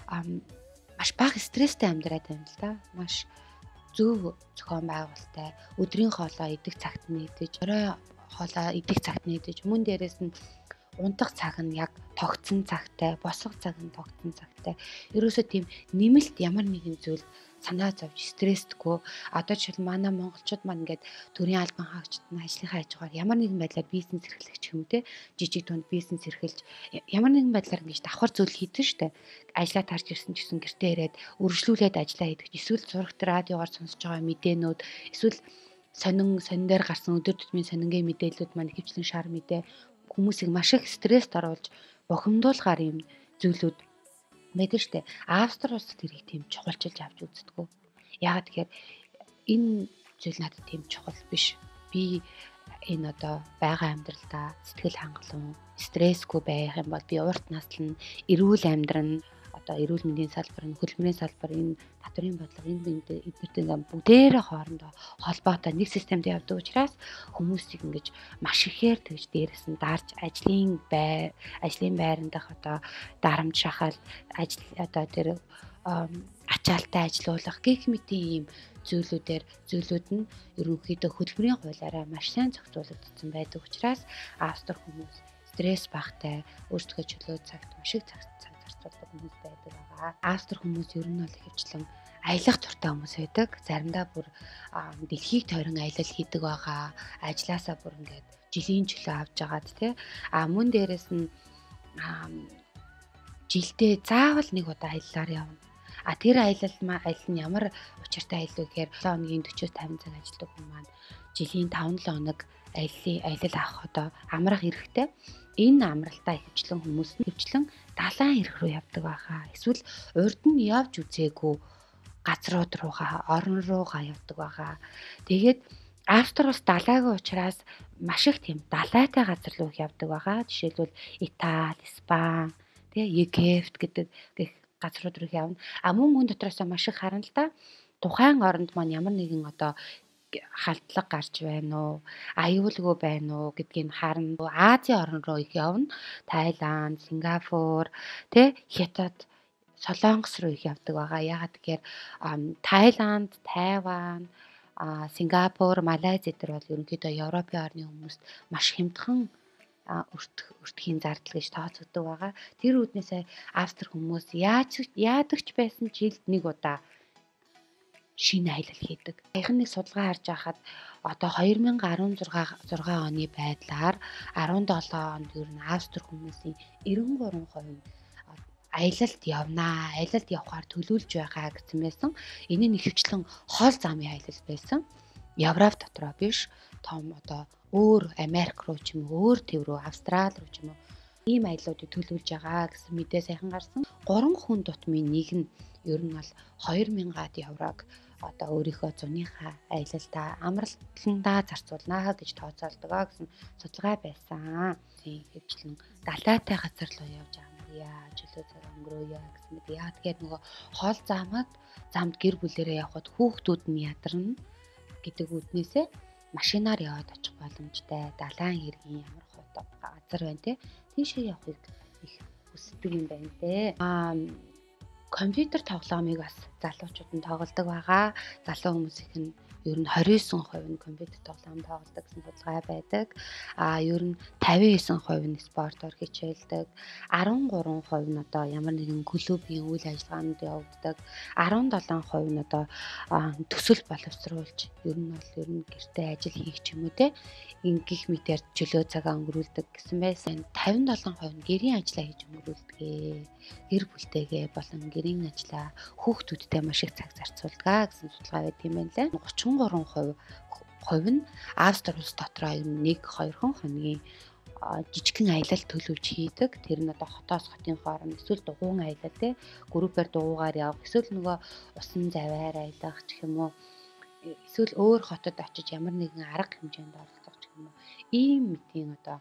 маш бага стресстэй амьдраад байна л да. Маш зөв зохион байгуулалттай өдрийн хоолоо идэх цагт нь идэж, орой хоолоо идэх цагт нь идэж, мөн дээрээс нь унтах цаг нь яг тогтсон цагтай, босох цаг нь тогтсон цагтай. Ерөөсөө тийм нэмэлт ямар нэгэн зүйл санаа зовж стресстгүй. Одоо жишээл манай монголчууд маань ингээд төрийн албан хаагчид нь ажлынхаа хажуугаар ямар нэгэн байдлаар бизнес эрхлэгч юм те жижиг дунд бизнес эрхэлж ямар нэгэн байдлаар ингэж давхар зүйл хийдэн штэ. Ажлаа тарж ирсэн ч гэсэн гэртээ ирээд үргэлжлүүлээд ажиллаа хийдэг. Эсвэл зурагт радиогоор сонсож байгаа мэдээнүүд, эсвэл сонин сонин дээр гарсан өдөр тутмын сонингийн мэдээллүүд маань хөвчлэн шар мэдээ хүмүүсийг маш их стресст оруулж бохимдуулгаар юм зүйлүүд мэдэн штэ. Австри улсад тэрийг тийм чухалчилж авч үздэг. Яагаад тэгэхээр энэ зүйл надад тийм чухал биш. Би энэ одоо байгаа амьдралдаа сэтгэл хангалуун, стрессгүй байх юм бол би урт наслан, эрүүл амьдран, одоо эрүүл мэндийн салбар, хөдөлмөрийн салбар, энэ татврын бодлого, энэ эдгэртэй бүгдээрээ хоорондоо холбоотой нэг системд явдаг учраас хүмүүсийг ингэж маш ихээр тэгж дээрээс нь дарж ажлын бай, ажлын байрандах одоо дарамт шахал, ажил одоо тэр ачаалтай ажилуулах гэх мэтийн ийм зүйлүүдээр зүйлүүд нь ерөнхийдөө хөдөлмөрийн хуулиараа маш сайн зохицуулагдсан байдаг учраас австри хүмүүс стресс багтай, өөрсдөө чөлөө цагт маш их цаг зарцуулдаг хүмүүс байдаг байгаа. Австри хүмүүс ер нь бол ихэвчлэн аялах туртай хүмүүс байдаг. Заримдаа бүр дэлхийг тойрон аялал хийдэг байгаа. Ажлаасаа бүр ингээд жилийн чөлөө авч агаад тий. А мөн дээрээс нь жилдээ заавал нэг удаа аяллаар явна. А тэр аялал маа аялал нь ямар учиртай аялал вэ гэхээр долоон хоногийн forty fifty цаг ажилладаг хүмүүс маань жилийн five seven хоног аяллаа аялал авах одоо амрах эрхтэй. Энэ амралтаа ихэвчлэн хүмүүс нь ихэвчлэн далайн эрх рүү явдаг байхаа. Эсвэл урд нь явж үзээгүй газрууд руугаа, орон руугаа явдаг байхаа. Тэгээд Австри улс далайгүй учраас маш их тийм далайтай газар руу явдаг байхаа. Жишээлбэл Итали, Испани, тэгээ Египт гэдэг гэх газрууд руу явна. А мөн мөн дотроосоо маш их харна л да. Тухайн оронд маань ямар нэгэн одоо халдлага гарч байна уу, аюулгүй байна уу гэдгийг харна. Азийн орн руу их явна. Таиланд, Сингапур, тэ Хятад, Солонгос руу их явдаг байгаа. Ягаад гэхээр Таиланд, Тайван, Сингапур, Малайз эдгээр бол ерөнхийдөө Европын орны хүмүүст маш хямдхан өртөхийн зардал гэж тооцогддог байгаа. Тэр үүднээсээ австри хүмүүс яаж яадагч байсан жилд нэг удаа шинэ аялал хийдэг. Саяхан нэг судалгаа харж байхад одоо two thousand sixteen оны байдлаар seventeen онд ер нь Австри хүмүүсийн ninety-three percent аялалд явнаа, аялалд явахаар төлөвлөж байгаа гэсэн байсан. Энэ нь ихэвчлэн хоол замын аялал байсан. Европ дотроо биш, том одоо өөр Америк руу ч юм уу, өөр төв рүү, Австрали руу ч юм уу ийм аяллуудыг төлөвлөж байгаа гэсэн мэдээ сайхан гарсан. Гурван хүн тутмын нэг нь ер нь бол two thousand еврог одоо өөрийнхөө зуныхаа аялалдаа амралтандаа зарцуулнаа гэж тооцоолдог гэсэн судалгаа байсан. Тийм хэвчлэн далайтай газар руу явж амръя, чөлөө цаг өнгөрөөе гэсэн мэт. Яа тэгэхээр нөгөө хоол замад замд гэр бүлээрээ явхад хүүхдүүд нь ядарна гэдэг үднээсээ машинаар яваад очих боломжтой. Далайн хэргийн ямар хотод газар байна те. Тийшээ явахыг их хүсдэг юм байна те. Аа компьютер тоглоомыг бас залуучууд нь тоглодог байгаа. Залуу хүмүүсийнх нь ер нь twenty-nine percent нь компьютер тоглоом тоглодог гэсэн судалгаа байдаг. Аа ер нь fifty-nine percent нь спортоор хичээлдэг.13 percent нь одоо ямар нэгэн клубийн үйл ажиллагаанд явагддаг. seventeen percent нь одоо төсөл боловсруулж ер нь бол ер нь гэртээ ажил хийх ч юм уу те. Ингэх мэтэр чөлөө цагаа өнгөрүүлдэг гэсэн байсан. fifty-seven percent нь гэрийн ажлаа хийж өнгөрүүлдэг. Гэр бүлтэйгээ болон гэрийн ажлаа хүүхдүүдтэй маш их цаг зарцуулдаг гэсэн судалгаа байт юм байна лээ. thirty-three percent нь Австри улс дотроо юм one two хоногийн жижигхэн аялал төлөвлөж хийдэг. Тэр нь одоо хотоос хотын хооронд эсвэл дугуйн аялал те группээр дугуйгаар явах эсвэл нөгөө усан заваар аялах гэх юм уу. Эсвэл өөр хотод очиж ямар нэгэн арга хэмжээнд оролцох гэх юм уу. Ийм мэтийн одоо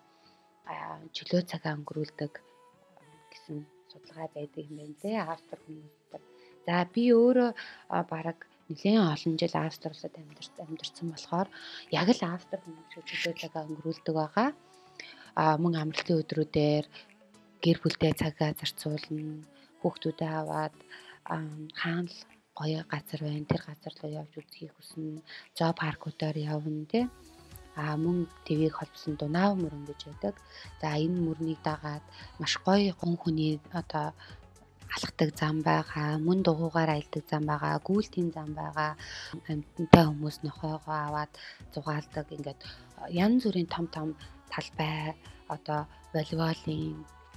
чөлөө цагаа өнгөрүүлдэг гэсэн судалгаа байдаг юм байна те Австри хүмүүстэй. За би өөрөө бараг нэлээд олон жил Австри улсад амьдарсан болохоор яг л Австри хүмүүсийн чөлөө цагаа өнгөрүүлдэг байгаа. А мөн амралтын өдрүүдээр гэр бүлтэй цагаа зарцуулна, хүүхдүүдээ аваад хаана л гоё газар байна, тэр газар руу явж үзхийг хүснэ, зоо паркуудаар явна тий. А мөн твийг холбосон Дунав мөрөн гэж байдаг. За энэ мөрнийг дагаад маш гоё гон хүний одоо алхдаг зам байгаа, мөн дугуйгаар аялдаг зам байгаа, гүйлтийн зам байгаа. Амьтантай хүмүүс нохойгоо аваад зугаалдаг. Ингээд янз бүрийн том том талбай, одоо волейболын,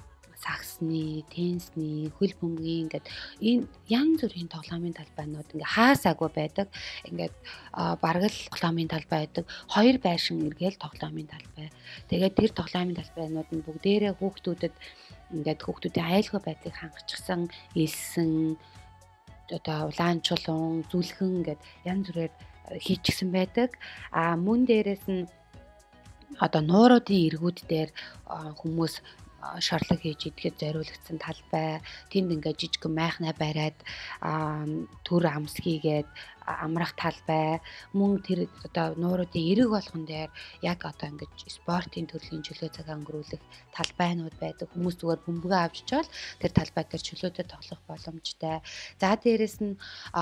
саксны, теннисны, хөл бөмбөгийн ингээд энэ янз бүрийн тоглоомын талбайнууд ингээ хаасаагүй байдаг. Ингээд бараг л тоглоомын талбай байдаг. Хоёр байшин эргээл тоглоомын талбай. Тэгээд тэр тоглоомын талбайнууд нь бүгдээрээ хүүхдүүдэд ингээд хүүхдүүдийн аюулгүй байдлыг хангachсан, элсэн, одоо улаан чулуун, зүлгэн ингээд янз бүрээр хийчихсэн байдаг. А мөн дээрээс нь одоо нууруудын эргүүд дээр хүмүүс шорлог хийж идэхэд зориулагдсан талбай. Тэнд ингээд жижиг майхнаа бариад төр амсгийгээд амрах талбай. Мөн тэр одоо нууруудын эрэг болгон дээр яг одоо ингээд спортын төрлийн чөлөө цагаа өнгөрүүлэх талбайнууд байдаг. Хүмүүс зүгээр бөмбөгөө авч чаал тэр талбай дээр чөлөөтэй тоглох боломжтой. За дээрэс нь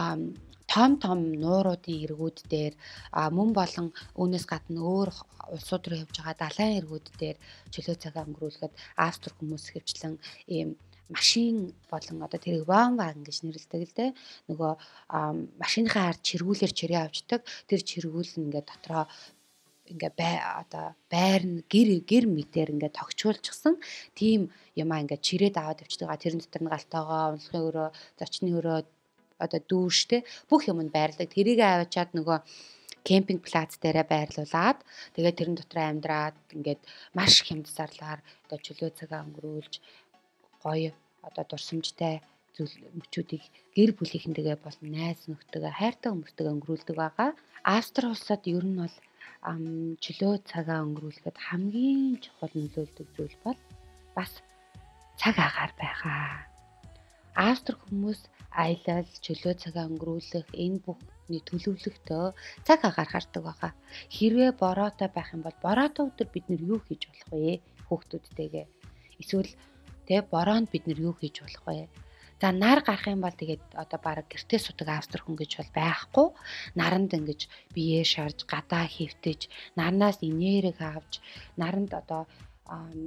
том том нууруудын эргүүд дээр мөн болон үүнээс гадна өөр улсууд руу явж байгаа далайн эргүүд дээр чөлөө цагаа өнгөрүүлэхэд Австри хүмүүс хэвчлэн ийм машин болон одоо тэрийг ван вагон гэж нэрлэдэг л дээ. Нөгөө машиныхаа ард чиргүүлэр чирээ авчдаг. Тэр чиргүүл нь ингээд дотроо ингээ бай одоо байрны гэр гэр мэтэр ингээ тогтчулчихсан тийм юмаа ингээ чирээд аваад явчихдаг. Тэрэн дотор нь галтайгоо, унлахын өрөө, зочны өрөө одоо дүүштэй бүх юмд байрлал. Тэрийг аваачаад нөгөө кемпинг плац дээрээ байрлуулад тэгээд тэрэн дотор амьдраад ингээд маш хямдсарлаар одоо чөлөө цагаа өнгөрүүлж гоё одоо дурсамжтай зүйл мөчүүдийг гэр бүлийнхэнтэйгээ болон найз нөхдөдөө хайртай хүмүүстэйгээ өнгөрүүлдэг байгаа. Австри улсад ер нь бол чөлөө цагаа өнгөрүүлэхэд хамгийн чухал нөлөөлдөг зүйл бол бас цаг агаар байгаа. Австри хүмүүс аялал, чөлөө цагаа өнгөрүүлэх энэ бүхний төлөвлөлтөө цаг агаар хардаг байгаа. Хэрвээ бороотой байх юм бол бороотой өдөр бид нэр юу хийж болох вэ? Хүүхдүүдтэйгээ. Эсвэл тэ бороонд бид нэр юу хийж болох вэ? За нар гарах юм бол тэгээд одоо баг гэртээ судаг Австри хүн гэж бол байхгүй. Наранд ингэж биеэ шарж, гадаа хөвтөж, нарнаас энерги авч, наранд одоо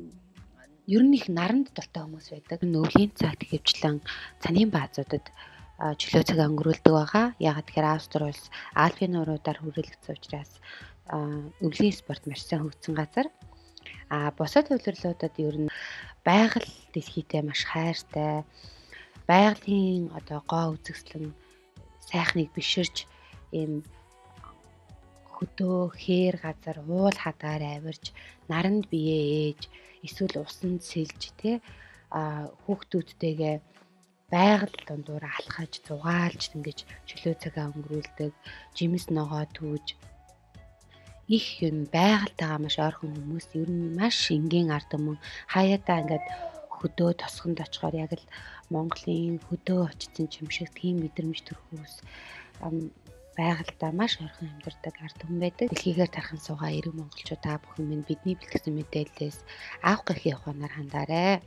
ер нь их наранд дуртай хүмүүс байдаг. Өвлийн цагт хөвчлэн цанийн баазуудад чөлөө цагаа өнгөрүүлдэг байгаа. Ягаад гэхээр Австри улс Альпийн нууруудаар хүрээлэгдсэн учраас өвлийн спорт маш сайн хөгжсөн газар. А бусад улирлуудад ер нь байгаль дэлхийтэй маш хайртай, байгалийн одоо гоо үзэсгэлэн сайхныг биширж ийм хөдөө хээр газар уул хадаар авирж, наранд биеэ ээж, эсвэл усанд сэлж тэ а хүүхдүүдтэйгээ байгаль дундуур алхаж, зугаалж ингэж чөлөө цагаа өнгөрүүлдэг, жимс ногоо түүж их юм байгальтайгаа маш ойрхон хүмүүс ер нь маш энгийн ард түмэн хаяатаа ингээд хөдөө тосгонд очихоор яг л Монголын хөдөө очсон юм шиг тийм мэдрэмж төрхөөс байгальтаа маш ойрхон амьдардаг ард түмэн байдаг. Дэлхийгээр тархан суугаа эрэг монголчууд та бүхэн минь бидний бэлтгэсэн мэдээллээс авах гэхийн ухаанаар хандаарай.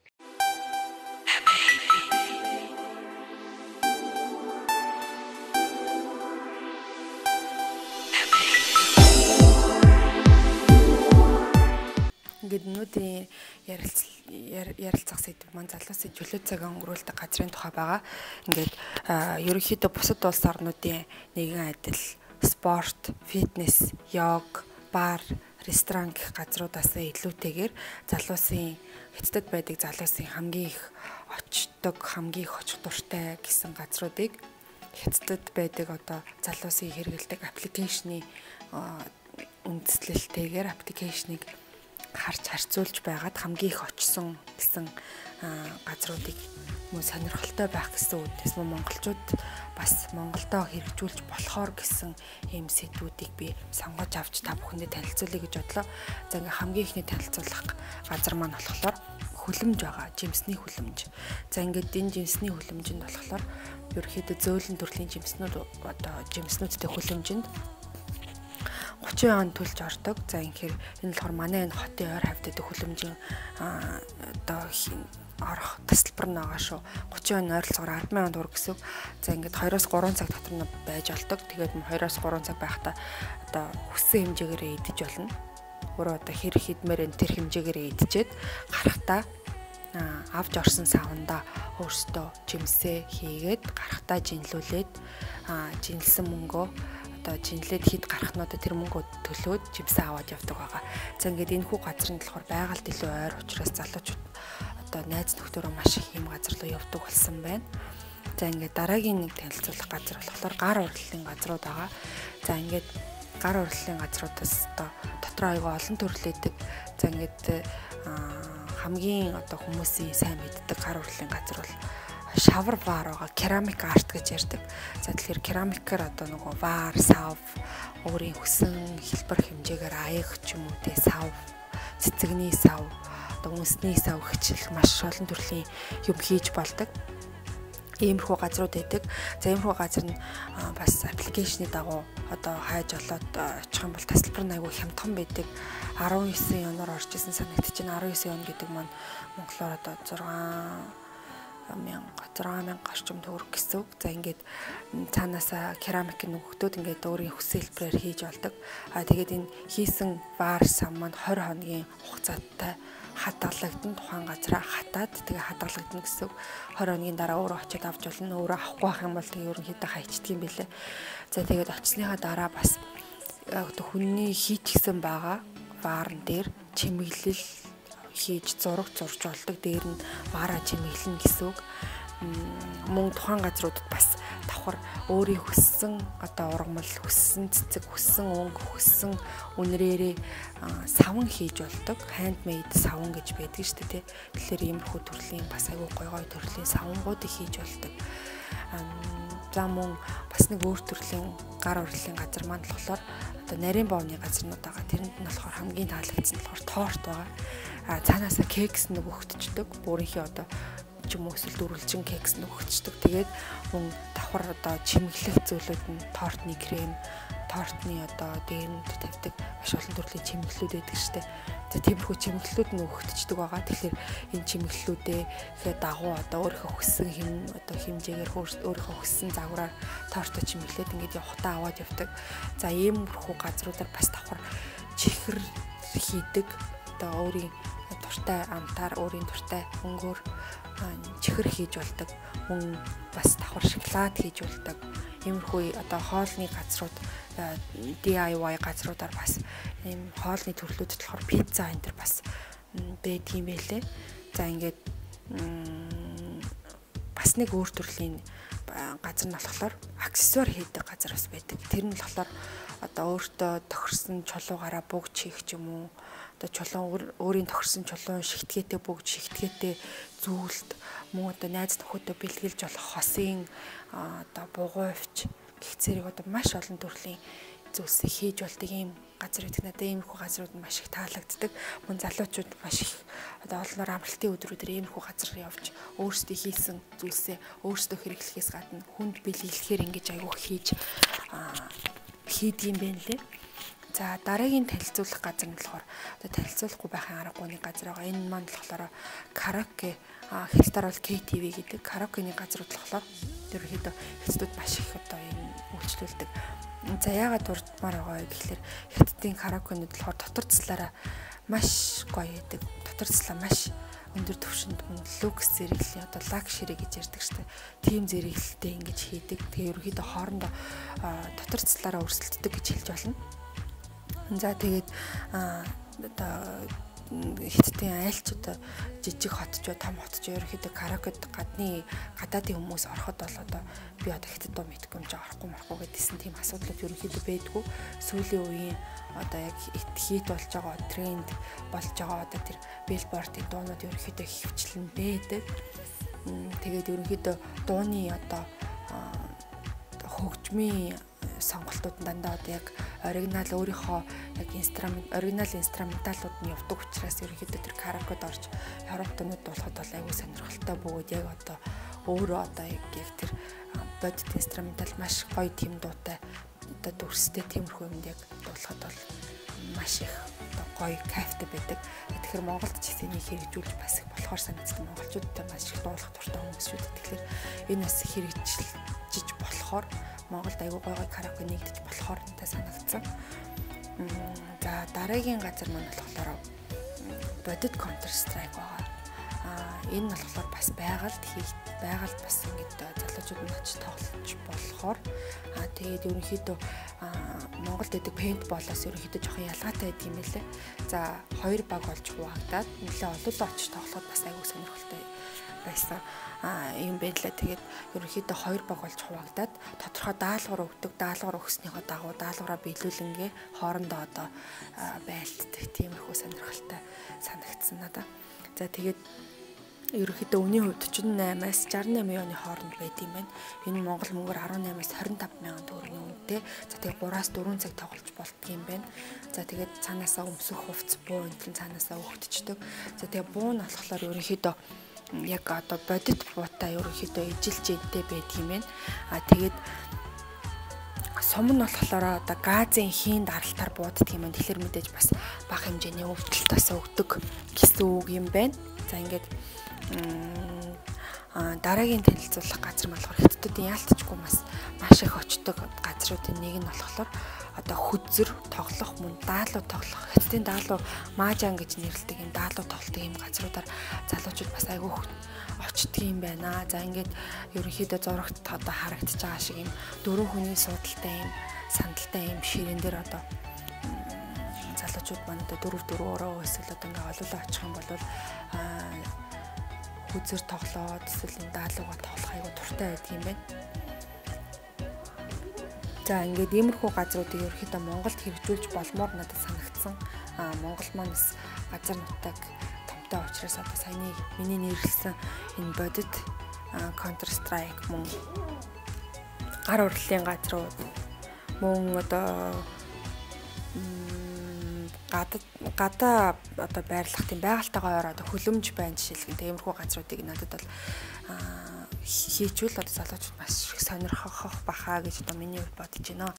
Ингээд өнөөдрийн ярилцах сэдв маань залуусын чөлөө цагаа өнгөрүүлдэг газрын тухай байгаа. Ингээд ерөнхийдөө бусад улс орнуудын нэгэн адил спорт, фитнес, йог, бар, ресторан гэх газруудаас илүүтэйгээр залуусын эцэд байдаг залуусын хамгийн их очдог, хамгийн их очих дуртай гэсэн газруудыг эцэд байдаг одоо залуусын хэрэгэлдэг аппликейшны үндэслэлтэйгээр аппликейшнийг харж харьцуулж байгаад хамгийн их очсон гэсэн газруудыг мөн сонирхолтой байх гэсэн үднээс мөн монголчууд бас Монголдоо хэрэгжүүлж болохоор гэсэн ийм сэдвүүдийг би сонгож авч та бүхэндээ танилцуулъя гэж бодлоо. За ингээ хамгийн ихний танилцуулах газар маань болохоор хүлэмж байгаа. Жимсний хүлэмж. За ингээд энэ жимсний хүлэмжинд болохоор ерөөхдөө зөөлөн төрлийн жимснүүд одоо жимснүүдтэй хүлэмжинд гучин он төлж ордог. За инхээр энэ болохоор манай энэ хотын ойр хавьд идэх хүлэмжийн одоо орох тасалбар нь байгаа шүү. гучин он ойролцоогоор албан мянган төгрөг гэсэн. За ингээд хоёроос гурван цаг дотор нь байж болдог. Тэгээд хоёроос гурван цаг байхдаа одоо хүссэн хэмжээгээр идэж болно. Өөрөө одоо хэр хидмээр энэ тэр хэмжээгээр идчихэд гарахтаа авч орсон савнда өөртөө жимсээ хийгээд гарахтаа жинлүүлээд жинлсэн мөнгөө одоо жинлээд хід гарахнуудаа тэр мөнгөө төлөөд жимсээ аваад явдаг байгаа. За ингээд энэ хүү газрын болохоор байгальд илүү ойр учраас залуучууд одоо найз нөхдөөрөө маш их юм газар руу явдаг болсон байна. За ингээд дараагийн нэг танилцуулах газар болохоор гар урлалын газрууд байгаа. За ингээд гар урлалын газруудаас одоо дотроо аяга олон төрлөөдөг. За ингээд хамгийн одоо хүмүүсийн сайн мэддэг гар урлалын газар бол шавар вар байгаа, керамик арт гэж ярьдаг. За тэгэхээр керамикээр одоо нөгөө вар, сав, өөрийн хүсэн хэлбэр хэмжээгээр аяг ч юм уу те сав, цэцэгний сав, одоо үнсний сав хичээл маш олон төрлийн юм хийж болдог. Иймэрхүү газрууд байдаг. За иймэрхүү газар нь бас аппликейшны дагуу одоо хайж олоод очих юм бол тасалбар нь айгүй хямдхан байдаг. арван девять январ орж исэн санагдаж байна. арван девять он гэдэг маань монголоор одоо зургаан мянга гарчим төгрөг гэсэн үг. За ингээд цаанаасаа керамик нөгөөдөө ингээд өөрийн хүсэл хэлбэрээр хийж болдог. А тэгээд энэ хийсэн вар сам маань двадцать хоногийн хугацаатай хадгалагдсан тухайн газараа хатаад тэгээ хадгалагдана гэсэн үг. двадцать хоногийн дараа өөрөө очиод авч болно. Өөрөө авахгүй байх юм бол тэгээ ерөнхийдөө хайчдаг юм билээ. За тэгээд очсныхаа дараа бас одоо хүний хийчихсэн байгаа варн дээр чимэглэл хийж зураг зурж болдог. Дээр нь вараа чимэглэн гэсэн үг. Мөн тухайн газруудад бас давхар өөрийн хүссэн одоо ургамал, хүссэн цэцэг, хүссэн өнгө, хүссэн үнрээрээ савн хийж болдог. Handmade савн гэж байдаг шүү дээ. Тэгэхээр иймэрхүү төрлийн бас айгүй гой гой төрлийн савнгуудыг хийж болдог. За мөн бас нэг өөр төрлийн гар урлалын газар маань болохоор одоо нарийн боовны газрнууд байгаа. Тэрэнд нь болохоор хамгийн таалагдсан болохоор торт байгаа. А цаанаасаа кекс нэг өгчдөг. Бүрийнхээ одоо ч юм уу эсвэл дөрвөлжин кекс нэг өгчдөг. Тэгээд мөн давхар одоо чимэглэх зүйлүүд нь тортны крем, тортны одоо дээрэнд тавьдаг маш олон төрлийн чимэглэлүүд байдаг шүү дээ. За тиймэрхүү чимэглэлүүд нь өгчдөг байгаа. Тэгэхээр энэ чимэглэлүүдээ ихэд дагуу одоо өөрийнхөө хүссэн хэм одоо хэмжээгээр өөрийнхөө хүссэн загвараар тортоо чимэглээд ингээд явахтаа аваад явдаг. За иймэрхүү газруудаар бас давхар чихэр хийдэг. Одоо өөрийн дуртай амтаар, өөрийн дуртай өнгөөр чихэр хийж болдог, мөн бас давхар шоколад хийж болдог. Иймэрхүү одоо хоолны газрууд ди ай вай газруудаар бас ийм хоолны төрлүүдэд болохоор пицца энэ төр бас байдгийм байлээ. За ингээд бас нэг өөр төрлийн газар нь болохоор аксессуар хийдэг газар бас байдаг. Тэр нь болохоор одоо өөртөө тохирсон чулуугаараа бүгд хийх ч юм уу. Одоо чулуун өөрийн тохирсон чулуун шигтгээтэй бүгд шигтгээтэй зүйлд мөн одоо найз нөхөдөө бэлгэлж болох хосын одоо бугуйвч гэх зэрэг одоо маш олон төрлийн зүйлсийг хийж болдог ийм газар байдаг. Надад иймэрхүү газрууд маш их таалагддаг. Мөн залуучууд маш их одоо олноор амралтын өдрүүдээр иймэрхүү газар явж өөрсдөө хийсэн зүйлсээ өөрсдөө хэрэглэхээс гадна хүнд бэлгэлэхээр ингэж аягүй хийж хийдэг юм байна лээ. За дараагийн танилцуулах газар нь болохоор одоо танилцуулахгүй байхын аргагүй нэг газар байгаа. Энэ маань болохоор караоке хэлтээр бол кей ти ви гэдэг караокений газрууд болохоор ерөнхийдөө хэцүүд маш их одоо энэ үйлчлүүлдэг. За яагаад дурдмаар байгаа вэ гэхэлэр хятадын караокенууд болохоор дотор цэслаараа маш гоё байдаг. Дотор цэслаа маш өндөр түвшинд мөн люкс зэрэглэлийн одоо лакшери гэж ярьдаг шүү дээ. Тим зэрэглэлтэй ингэж хийдэг. Тэгээ ерөнхийдөө хоорондоо дотор цэслаараа өрсөлддөг гэж хэлж болно. За тэгээд одоо хятадын айлч одоо жижиг хотч ба том хотч ерөөхдөө караокед гадны гадаадын хүмүүс ороход бол одоо би одоо хятад дуу мэдгүй юм жаа орохгүй марахгүй гэдсэн тийм асуудлууд ерөөхдөө байдгүй. Сүүлийн үеийн одоо яг хит болж байгаа тренд болж байгаа одоо тэр билбордын дуунууд ерөөхдөө хөвчлэн байдаг. Тэгээд ерөөхдөө дууны одоо хөгжмийн сонголтууд дандаа одоо яг оригинал өөрийнхөө яг инструмент оригинал инструменталууд нь явдаг учраас ерөнхийдөө тэр караокед орж европтонууд болоход бол аюу сонирхолтой бөгөөд яг одоо өөрөө одоо яг тэр бодит инструментал маш гоё тийм дуутай одоо дүрстэй тиймэрхүү юмд яг дуулахад бол маш их одоо гоё кайфтай байдаг. Тэгэхээр Монголд ч гэсэн энийг хэрэгжүүлж бас их болохоор санагдсан. Монголчуудтай маш их дуулах дуртай хүмүүс шүү дээ. Тэгэхээр энэ бас хэрэгжиж болохоор Монголд аюу гой гой караоке нэгдэж болохоор надад санагдсан. За дараагийн газар маань болохоор бодит Counter Strike байгаа. Аа энэ нь болохоор бас байгальд хийх байгальд бас ингэж залуучууд нь очиж тоглож болохоор аа тэгээд ерөнхийдөө Монголд байдаг пейнтболоос ерөнхийдөө жоохон ялгаатай байдаг юм байлээ. За хоёр баг болж хуваагдаад нэлээ олоолаа очиж тоглоход бас аюу сонирхолтой байсан. А юм байдлаа тэгээд ерөнхийдөө хоёр баг болж хуваагдаад тодорхой даалгавар өгдөг. Даалгавар өгснийхөө дагуу даалгавраа биелүүлэнгээ хоорондоо одоо байлддаг тиймэрхүү сонирхолтой санагдсан надад. За тэгээд ерөнхийдөө үнийн хувьд четирнадцать наймаас шестьдесят восемь оны хооронд байд юм байна. Энэ Монгол мөнгөөр десنамаас двадцать пять мянган төгрөгийн үнэтэй. За тэгээд тhree-аас four цаг тоглож болдго юм байна. За тэгээд цаанаасаа өмсөх хувцас буу энэ цаанаасаа өгдөгчдөг. За тэгээд буу нь болохоор ерөнхийдөө яг одоо бодит буутай ерөнхийдөө ижилж идтэй байдаг юм байна. А тэгээд сум нь болохоор одоо газын хийн даралтаар бууддаг юм байна. Тэгэхээр мэдээж бас бага хэмжээний өвдөлт бас өгдөг гэсэн үг юм байна. За ингээд дараагийн танилцуулах газар нь болохоор хятадуудын яалтчгүй бас маш их очдог газруудын нэг нь болохоор одоо хүзэр тоглох мөн даалуу тоглох хятадын даалуу маажан гэж нэрлэдэг юм даалуу тоглолтын юм газруудаар залуучууд бас айгүй очдөг юм байна. За ингээд ерөнхийдөө зурагт одоо харагдаж байгаа шиг юм дөрвөн хүний суудалтай юм сандалтай юм ширээн дээр одоо залуучууд маань одоо дөрөв дөрөөрөө эсвэл одоо ингээ олоолаа очих юм бол хүзэр тоглоод эсвэл энэ даалууга тоглох айгүй туртай байдаг юм байна. За ингээд иймэрхүү газруудыг ерөөхдөө Монголд хэрэгжүүлж болмоор надад санагдсан. Аа Монгол маань бас газар нутаг томтой учраас одоо саяны миний нэрлсэн энэ бодит Counter Strike мөн гар урлалын газрууд мөн одоо гадаа гадаа одоо байрлах тийм байгальтайгаа ороо одоо хөлөмж байна жишээлбэл тиймэрхүү газруудыг надад бол хийчүүл одоо залуучууд маш их сонирхох бахаа гэж одоо миний хувьд бодож байна.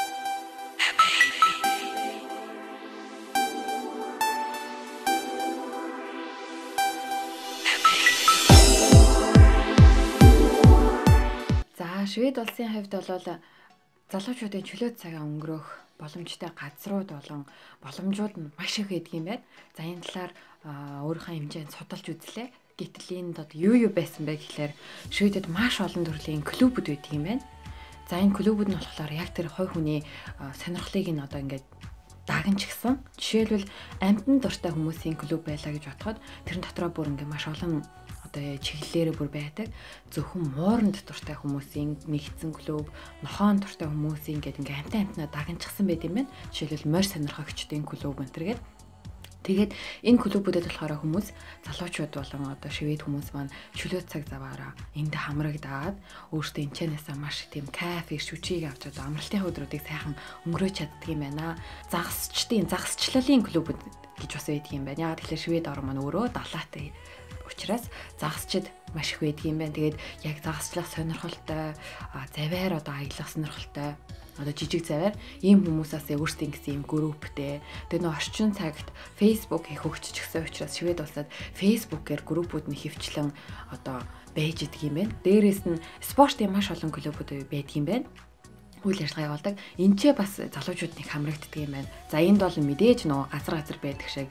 За Швед улсын хувьд бол залуучуудын чөлөө цагаа өнгөрөх боломжтой газрууд болон боломжууд нь маш их байдаг юм байна. За энэ талаар өөрийнхөө хэмжээнд судалж үзлээ. Гэтэл энд одоо юу юу байсан бэ гэхээр Шведэд маш олон төрлийн клубүүд байдаг юм байна. За энэ клубүүд нь болохоор яг тэр хой хүний сонирхлыг нь одоо ингээд дагнчихсан. Жишээлбэл амьтан дуртай хүмүүсийн клуб байлаа гэж бодоход тэрэн дотроо бүр ингээд маш олон одоо чиглэлээр бүр байдаг. Зөвхөн мууранд дуртай хүмүүсийн нэгдсэн клуб, нохоон дуртай хүмүүсийн ингээд ингээд амтан амтнаа дагнчихсан байт юм байна. Жишээлбэл морь сонирхогчдын клуб энэ төргээд тэгээд энэ клубүүдэд болохоор хүмүүс залуучууд болон одоо шивэд хүмүүс маань чөлөөт цаг заваараа энд хамрагдаад өөртөө энэчнээсээ маш тийм кафе шүчийг авч одоо амралтын өдрүүдийг сайхан өнгөрөөж чаддаг юм байна. Загасчдын загасчлалын клубүүд гэж бас байдаг юм байна. Яг тэгэхээр шивэд ор маань өөрөө далаатай учраас загасчид маш их байдаг юм байна. Тэгээд яг загасчлах сонирхолтой, заваар одоо аялах сонирхолтой одоо жижиг заваар ийм хүмүүсээс өөрсдийн гэсэн ийм групптэй. Тэгээ нөө орчин цагт Facebook их хөгжчихсэн учраас шивэд улсад Facebook-ээр группүүд нь хөвчлэн одоо байж идэг юм байна. Дээрээс нь спортын маш олон клубүүд байдаг юм байна. Үйл ажиллагаа явуулдаг. Энд ч бас залуучууд нэг хамрагддаг юм байна. За энд бол мэдээж нөө газар газар байдаг шиг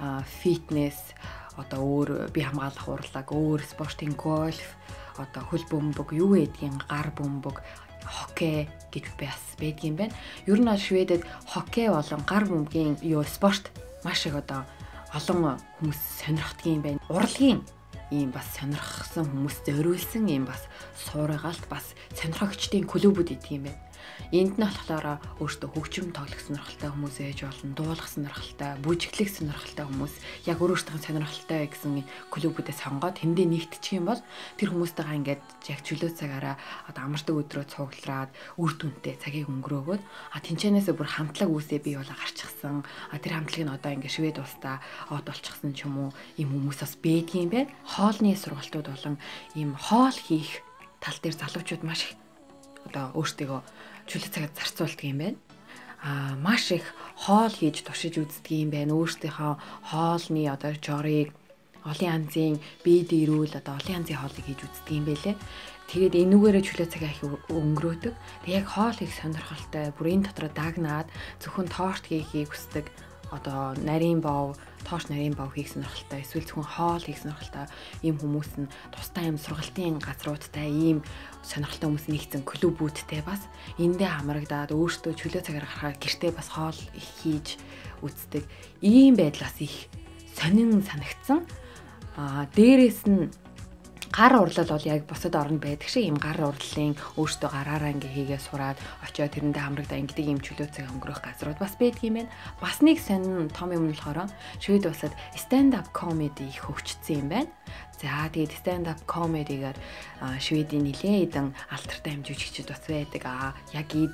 фитнес одоо өөр бие хамгаалах урлаг, өөр спортын гольф, одоо хөл бөмбөг, юу гэдгийг гар бөмбөг, хоккей гэж бас байдаг юм байна. Ер нь бол Шведэд хоккей болон гар бөмбөгийн юу спорт маш их одоо олон хүмүүс сонирхдаг юм байна. Урлагийн ийм бас сонирхсан хүмүүс зориулсан ийм бас суурайгаалт бас сонирхогчдын клубүүд идэг юм байна. Энд нь болохоор өөртөө хөгжим тоглох сонирхолтой хүмүүс ээж болон дуулах сонирхолтой, бүжиглэх сонирхолтой хүмүүс яг өөрөөсөө сонирхолтой гэсэн клубүүдээ сонгоод тэндээ нэгтчих юм бол тэр хүмүүстэйгээ ингээд яг чөлөө цагаараа одоо амардаг өдрөө цуглараад үр дүнтэй цагийг өнгөрөөгөөд а тэнцэнээсээ бүр хамтлаг үүсээ бий болоо гарчихсан. А тэр хамтлагийг нь одоо ингээд Швед улсаа од болчихсон ч юм уу ийм хүмүүс бас байдаг юм байна. Хоолны сургалтууд болон ийм хоол хийх тал дээр залуучууд маш их одоо өөртөө чөлөө цагаар зарцуулдаг юм байна. Аа маш их хоол хийж туршиж үздэг юм байна. Өөртөөхөө хоолны одоо жорыг олон янзын бие дээрүүл одоо олон янзын хоолыг хийж үздэг юм байлээ. Тэгээд энүүгээрээ чөлөө цагаа их өнгөрөөдөг. Тэг яг хоол их сонирхолтой, бүр энэ дотроо дагнаад зөвхөн торт хийхийг хүсдэг. Одоо нарийн бов, тоош нарийн бов хийх сонирхолтой, эсвэл зөвхөн хоол хийх сонирхолтой ийм хүмүүс нь тусдаа ийм сургалтын газруудтай ийм сонирхолтой хүмүүс нэгцэн клубүүдтэй бас эндээ хамрагдаад өөртөө чөлөө цагаар гарахаар гэртээ бас хоол их хийж үздэг. Ийм байдлаас их сонин санагдсан. Аа дээрээс нь гар урлал бол яг бусад орнд байдаг шиг ийм гар урлалын өөртөө гараараа ингээ хийгээ сураад очиод тэрэндээ хамрагдаа ингэдэг ийм чөлөө цаг өнгөрөх газрууд бас байдаг юм байна. Бас нэг сонин том юм болохоор Швед улсад stand up comedy их хөгжсөн юм байна. За тэгээд stand up comedy-гаар Шведийн нэлээд хэдэн алтартай хэмжээ жүжигчид бас байдаг. Аа яг ийд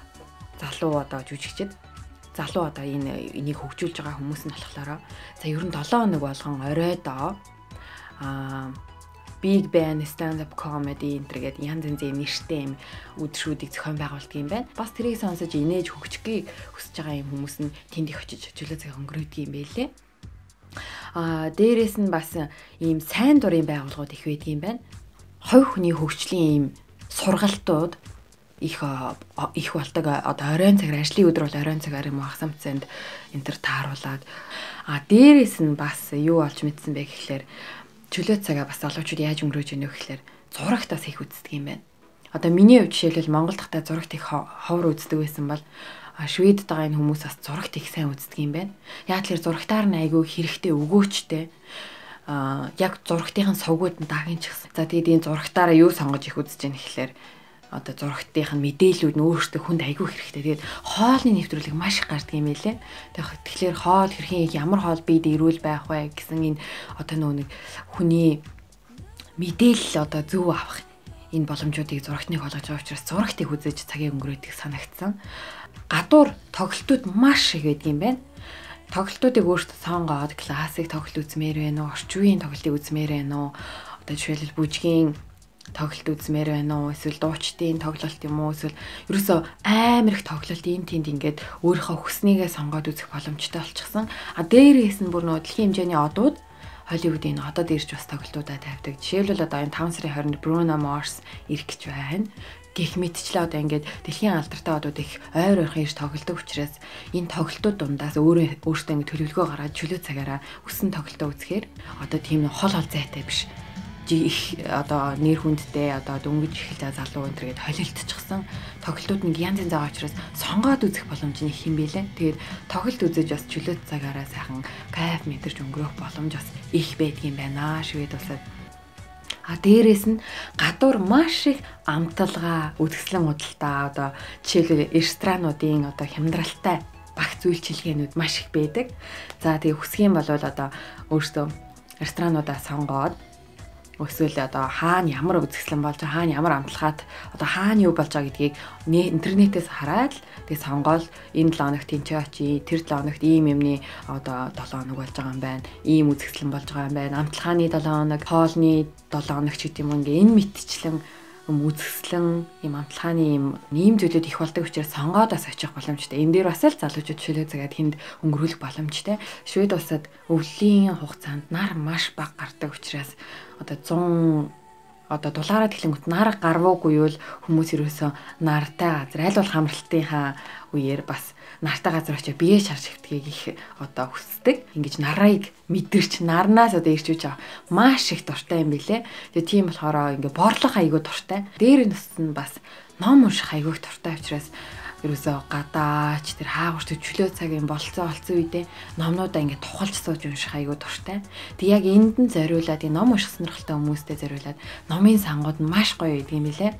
залуу одоо жүжигчид залуу одоо энэ энийг хөгжүүлж байгаа хүмүүс нь болохоор за ер нь долоо хоног болгон оройдоо аа Big Band stand up comedy энтергээд янз янзын нэртэй юм үдшүүдийг зохион байгуулдаг юм байна. Бас тэрийг сонсож инээж хөгжихийг хүсэж байгаа юм хүмүүс нь тэнд их очиж чөлөө цаг өнгөрөөдөг юм байлээ. Аа дээрээс нь бас ийм сайн дурын байгууллагууд их байдаг юм байна. Хувь хүний хөгжлийн ийм сургалтууд их их болдог. Одоо оройн цагаар ажлын өдөр бол оройн цагаар юм хагас амцанд энтер тааруулаад аа дээрээс нь бас юу олж мэдсэн бэ гэхлээр чөлөө цагаа бас залуучууд яаж өнгөрөөж ийнө гэхлээр зурагтаас их үздэг юм байна. Одоо миний хувьд жишээлбэл Монгол дахтай зурагт их ховор үздэг байсан бол Шведд байгаа энэ хүмүүс бас зурагт их сайн үздэг юм байна. Яг тэр зурагтаар нь айгүй хэрэгтэй өгөөчтэй. Аа яг зурагтын сувгууд нь дагнчихсан. За тэгээд энэ зурагтаараа юу сонгож их үзэж яах гэхлээр одоо зурагтын мэдээлүүд нь өөртөө хүнд айгүй хэрэгтэй. Тэгээд хоолны нэвтрүүлэг маш их гардаг юм байлээ. Тэгэхээр хоол хэрхэн ямар хоол биед ирүүл байх вэ гэсэн энэ одоо нөө нэг хүний мэдээлэл одоо зөв авах энэ боломжуудыг зурагтныг олгож байгаа учраас зурагтыг үзэж цагийг өнгөрөөдөг санагдсан. Гадуур тоглолтууд маш их байдаг юм байна. Тоглолтуудыг өөртөө сонгоод классик тоглолт үзмээр байна уу, орчин үеийн тоглолтыг үзмээр байна уу? Одоо жишээлбэл бүжгийн тоглолт үзмээр байна уу, эсвэл дуучдын тоглолт юм уу, эсвэл ерөөсөө амар их тоглолт энэ тэнд ингээд өөрийнхөө хүснийгээ сонгоод үзэх боломжтой болчихсон. А дээрээс нь бүр нөө дэлхийн хэмжээний одууд Холливуудын одод ирж бас тоглолтуудаа тавьдаг. Жишээлбэл одоо энэ таван сарын хооронд Bruno Mars ирэх гэж байна. гэх мэтчлээ одоо ингээд дэлхийн алдартай одууд их ойр ойрхон ирж тоглодог учраас энэ тоглолтууд дундаас өөрөө өөртөө ингээд төлөвлөгөө гаргаад чөлөө цагаараа өссөн тоглолтоо үзэхээр одоо тийм хол хол зайтай биш. Их одоо нэр хүндтэй одоо дөнгөж эхэлдэг залуу энэ төргээд холилдчихсан тоглолтууд нэг янз янз байгаа учраас сонгоод үзэх боломж нь их юм бэлээ. Тэгээд тоглолт үзэж бас чөлөө цагаараа сайхан кайф мэдэрч өнгөрөх боломж бас их байдгийн байна. Швед улсад а дээрээс нь гадуур маш их амталгаа, үтгслэн худалдаа одоо жишээлбэл ресторануудын одоо хямдралтай багц үйлчилгээнүүд маш их байдаг. За тэгээ хүсэх юм бол одоо өөртөө ресторануудаа сонгоод эсвэл одоо хаана ямар үзэсгэлэн болж байгаа, хаана ямар амтлагаад одоо хаана юу болж байгаа гэдгийг интернетээс хараад тэгээ сонгоод энэ долоо хоногт тэнцээ очие, тэр долоо хоногт ийм юмны одоо долоо хоног болж байгаа юм байна. Ийм үзэсгэлэн болж байгаа юм байна. Амтлагааны долоо хоног, хоолны долоо хоног ч гэдэм юм ингээ энэ мэтчлэн үзэсгэлэн ийм амтлагааны ийм нэм зүйлүүд их болдог учраас сонгоод бас очих боломжтой. Энэ дээр бас л залуучууд чөлөө цагаад хүнд өнгөрүүлэх боломжтой. Швед улсад өвлийн хугацаанд нар маш бага гардаг учраас одоо цон одоо дулаараа тэлэнгүүт нар гарвуугүй юу хүмүүс ерөөсөө нартай газар аль болох амралтынхаа үеэр бас нартай газар очиж бие шарж хөвтгийг их одоо хүсдэг. Ингэж нарыг мэдэрч нарнаас одоо ирж үж байгаа маш их дуртай юм билэ. Тэгээ тийм болохоор ингээ борлох айгүй дуртай. Дээр нь бас ном унших айгүй дуртай учраас ерөөсөө гадаач тэр хаагурч чөлөө цагийн болцоо олцсон үедээ номнуудаа ингээд тухалж сууж унших айгүй дуртай. Тэг яг энд нь зориулаад энэ ном унших сонирхолтой хүмүүстэй зориулаад номын сангууд нь маш гоё байдаг юм билэ.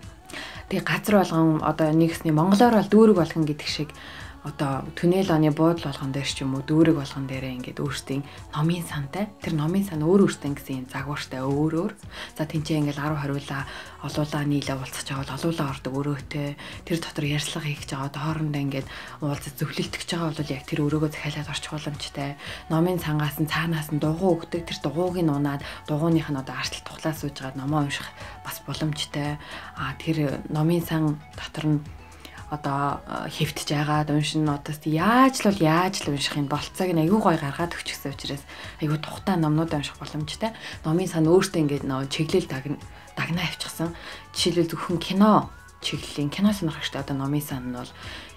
Тэг газар болгон одоо нэгсний монголоор бол дүүрэг болгон гэдэг шиг одоо түнэл оны буудлын болгон дээр ч юм уу дүүрэг болгон дээрээ ингээд өөрсдийн номын сантай тэр номын сан өөр өөртөө гэсэн загвартай өөр өөр за тэнцээ ингээд арав хариулаа олуулаа нийлээ уулзах жаавал олуулаа ордог өрөөтэй тэр дотор ярьслага хийж байгаа хоорондоо ингээд уулзаж зөвлөлтөж байгаа бол яг тэр өрөөгөө захиалаад орчих боломжтой номын цангаас нь цаанаас нь дугуй өгдөг тэр дугуйг нь унаад дугуйных нь одоо арчлал тухлаа сууж байгаа номоо унших бас боломжтой а тэр номын сан дотор нь одоо хэвтэж байгаад уншин одоос яаж л бол яаж л унших юм болцоог нь айгүй гой гаргаад өгчихсэн учраас айгүй тухтай номнууд унших боломжтой. Номын сан өөртөө ингээд нөө чиглэл дагнаа авчихсан. Жишээлбэл зөвхөн кино чиглэлийн кино сонирхогчтой одоо номын сан нь бол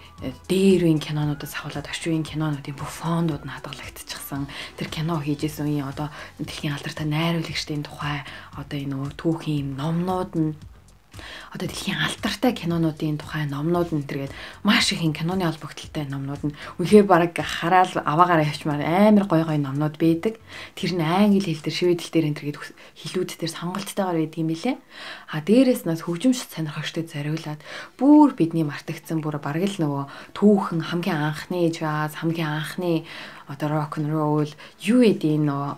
дээр үеийн кинонуудаас ахуулаад орчин үеийн кинонуудын бүх фондууд нь хадгалагдчихсан. Тэр кино хийжсэн үеийн одоо дэлхийн алдартай найруулагчдын тухай одоо энэ нөө түүхийн номнууд нь одоо дэлхийн алдартай кинонуудын тухай номнууд нь тэргээд маш их киноны холбогдлолтой номнууд нь үнэхээр бараг хараал аваагаараа явчмаар амар гой гой номнууд байдаг. Тэр нь англи хэл дээр швед хэл дээр энэ тэргээд хэлүүд дээр сонголттойгоор байдаг юм билэ. А дээрээс нас хөгжимч сонирхогчдод зориулаад бүр бидний мартагдсан бүр бараг л нөгөө түүхэн хамгийн анхны jazz хамгийн анхны одоо rock and roll юу гэдэг энэ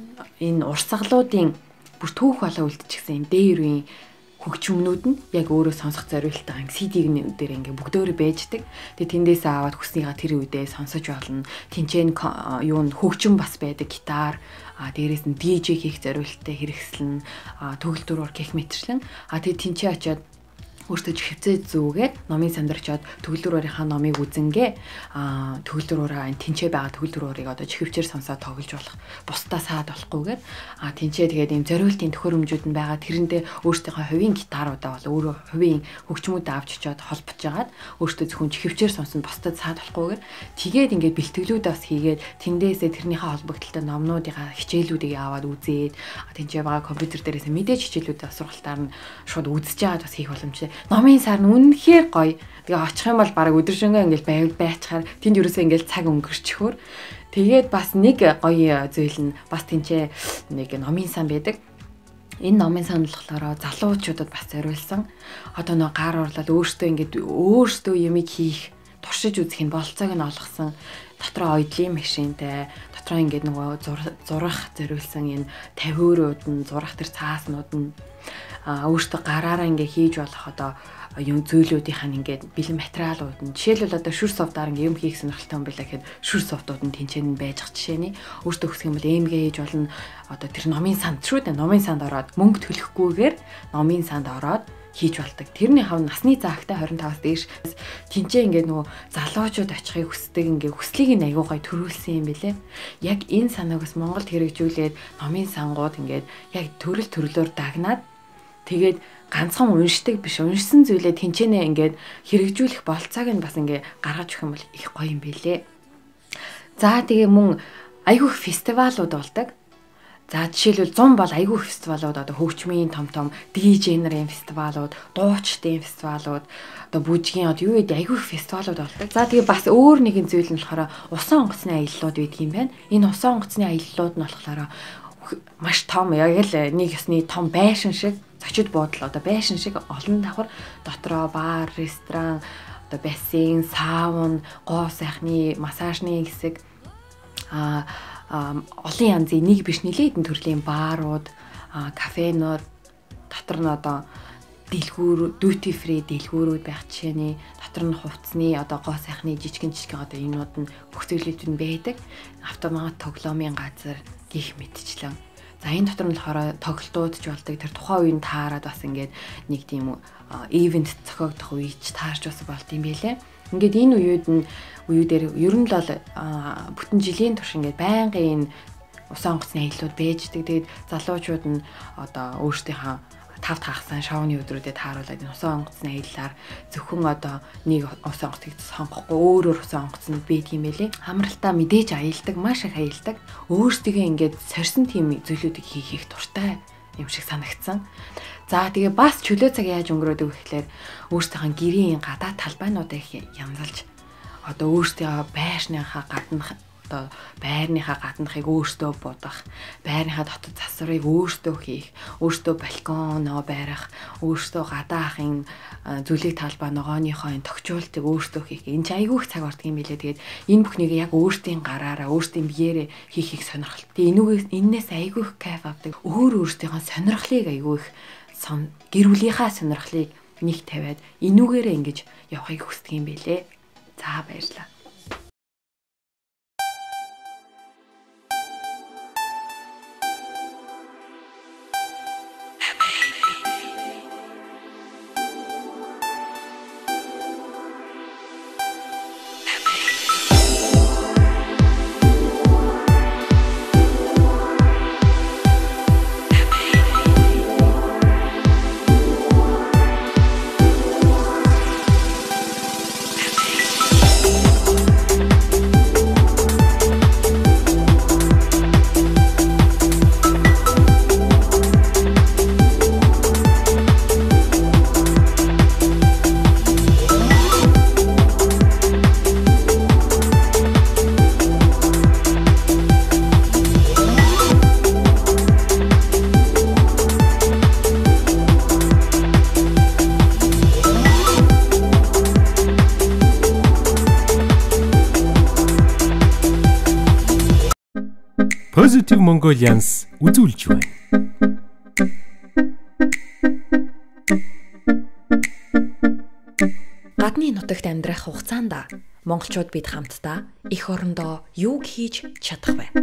энэ урсгалуудын бүр түүх болоо үлдчихсэн энэ дээр үеийн хөгжмөнүүд нь яг өөрөө сонсох зориултаа си ди-г дээр ингээ бүгдөө байждаг. Тэгээ тэндээс аваад хүснийгаа тэр үедээ сонсож болно. Тинчэн юу н хөгжим бас байдаг гитар, а дээрээс нь ди джей хийх зориулттай хэрэгслэн, а төгөлдрөөр гэх мэтчлэн. А тэгээ тинчээ очиод өөртөө хөвцөө зүүгээд номын сандарчаад төгөлдрөөрийнхаа номыг үзэнгээ а төгөлдрөөрөө энэ тэнцээ байгаа төгөлдрөөрийг одоо чихвчээр сонсоод тоглож болох бусдаа саад болохгүйгээр а тэнцээ тэгээд ийм зориултын төхөөрөмжүүд нь байгаа тэрэндээ өөртөөхөө хувийн гитаруудаа бол өөрөө хувийн хөгжмүүдээ авч очиод холбож жагаад өөртөө зөвхөн чихвчээр сонсон бусдад саад болохгүйгээр тэгээд ингээд бэлтгэлүүд бас хийгээд тэндээсээ тэрнийхээ холбогдлолтой номнуудынхаа хичээлүүдийг аваад үзээд тэнцээ байгаа компьютер дээрээс мэдээж хичээлүүдээ сургалтаар нь шууд үзэж жагаад бас хийх боломжтой. Номын сар нь үнэхээр гоё. Тэгээ очих юм бол баг өдөржингөө ингээл байвал байцхаар тэнд юусоо ингээл цаг өнгөрчихөөр. Тэгээд бас нэг гоё зүйл нь бас тэнцээ нэг номын сан байдаг. Энэ номын сан болохоор залуучуудад бас зориулсан. Одоо нөө гар урлал өөртөө ингээд өөртөө юмыг хийх, туршиж үзэх нь болцоог нь олгосон. Дотроо ойдлын машинтай, дотроо ингээд нөгөө зурах зориулсан энэ тавиурууд нь, зурах тэр цааснууд нь а өөртөө гараараа ингээ хийж болох одоо юм зүйлүүдийнх нь ингээд бэлэн материалууд нь жишээлбэл одоо шүр софтаар ингээ юм хийх сонирхолтой юм байлаа гэхэд шүр софтууд нь тэнцэн нь байж ах жишээний өөртөө хүсэх юм бол эмгээ хийж болно одоо тэр номын санд шүү дээ номын санд ороод мөнгө төлөхгүйгээр номын санд ороод хийж болдог. Тэрний хав насны заагтай хорин таваас дээш тэнцээ ингээ нөгөө залуучууд очихыг хүсдэг ингээ хүслийг нь аягүй гой төрүүлсэн юм билэ. Яг энэ санааг бас Монголд хэрэгжүүлээд номын сангууд ингээд яг төрөл төрлөөр дагнаад Тэгээд ганцхан уншдаг биш, уншсан зүйлээ тэнцэнэ ингээд хэрэгжүүлэх болцоог нь бас ингээд гаргаж өгөх юм бол их гоё юм билээ. За тэгээ мөн айгүйх фестивалууд болдог. За жишээлбэл зун бол айгүй фестивалууд одоо хөгжмийн том том дижей нарын фестивалууд, дуучдын фестивалууд, одоо бүжгийн одоо юу гэдэг айгүй фестивалууд болдог. За тэгээ бас өөр нэгэн зүйл нь болохоор усан онгоцны аяллууд байдаг юм байна. Энэ усан онгоцны аяллууд нь болохоор маш том, яг л нэг ёсны том байшин шиг, зочид буудал одоо байшин шиг олон давхар дотроо бар, ресторан, одоо бассейн, сауна, гоо сайхны, массажны хэсэг а олон янзын нэг биш нэлээдэн төрлийн баарууд, кафенууд, дотор нь одоо дэлгүүр, duty free дэлгүүрүүд байх жишээний, дотор нь хувцсны одоо гоо сайхны жижигэн жижигэн одоо энүүд нь бүх зүйлүүд нь байдаг. Автомат тоглоомын газар гих мэтчлэн. За энэ дотор нь болохоор тоглолтууд ч болдог. Тэр тухайн үеийн таарад бас ингээд нэг тийм ивент зохиогдох үеч таарч бас болд юм байлээ. Ингээд энэ үеуд нь үеүүдээр ер нь л бүтэн жилийн турш ингээд байнгын энэ усан онгоцны аяллууд бэждэг. Тэгээд залуучууд нь одоо өөрсдийнхөө тав тагсан шоуны өдрүүдэд тааруулаад энэ усан онгоцны аяллаар зөвхөн одоо нэг усан онгоцыг сонгохгүй өөр өөр усан онгоцнууд байдаг юм байлээ. Амралтаа мэдээж аялдаг, маш их аялдаг. Өөрсдөө ингээд сорьсон тийм зүйлүүдийг хийх их дуртай юм шиг санагдсан. За тэгээ бас чөлөө цаг яаж өнгөрөөдөг вэ гэхээр өөрсдийнхөө гэрийн гадаа талбайнуудыг янзалж одоо өөрсдөө байрныхаа гаднах одоо байрныхаа гаднахыг өөрсдөө будах, байрныхаа дотор засварыг өөрсдөө хийх, өөрсдөө балконоо барих, өөрсдөө гадаахын зүлэг талбай ногооныхоо энэ тогтчуултыг өөрсдөө хийх. Энэ ч айгүйх цаг ордог юм билээ. Тэгээд энэ бүхнийг яг өөрсдийн гараараа, өөрсдийн биеэрээ хийхийг сонирхолтой. Энүүгээс энээс айгүйх кайф авдаг. Өөр өөрсдийнхөө сонирхлыг айгүйх гэр бүлийнхаа сонирхлыг нэг тавиад энүүгээрээ ингэж явахыг хүсдэг юм билээ. За баярлалаа. Positive Mongolians үзүүлж байна. Гадны нутагт амьдрах хугацаанд монголчууд бид хамтдаа эх орондоо юуг хийж чадах вэ?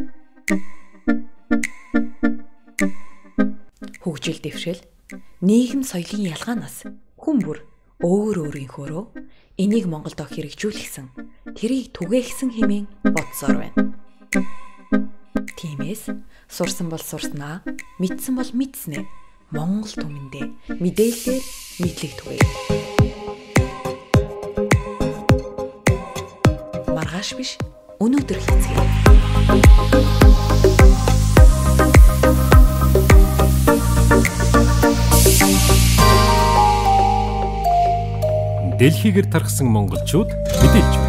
Хөгжил дэвшил, нийгэм соёлын ялгаанаас хүн бүр өөр өөрийнхөөрөө энийг Монголдо хэрэгжүүлсэн, тэрийг түгээхсэн хэмээн бодсоор байна. Тиймээс сурсан бол сурснаа, мэдсэн бол мэдснээ Монгол түмэндээ мэдээлэлээр нийтлэг түгэе. Маргааш биш, өнөөдөр хийцгээе. Дэлхийгээр тархсан монголчууд мэдээлж байна.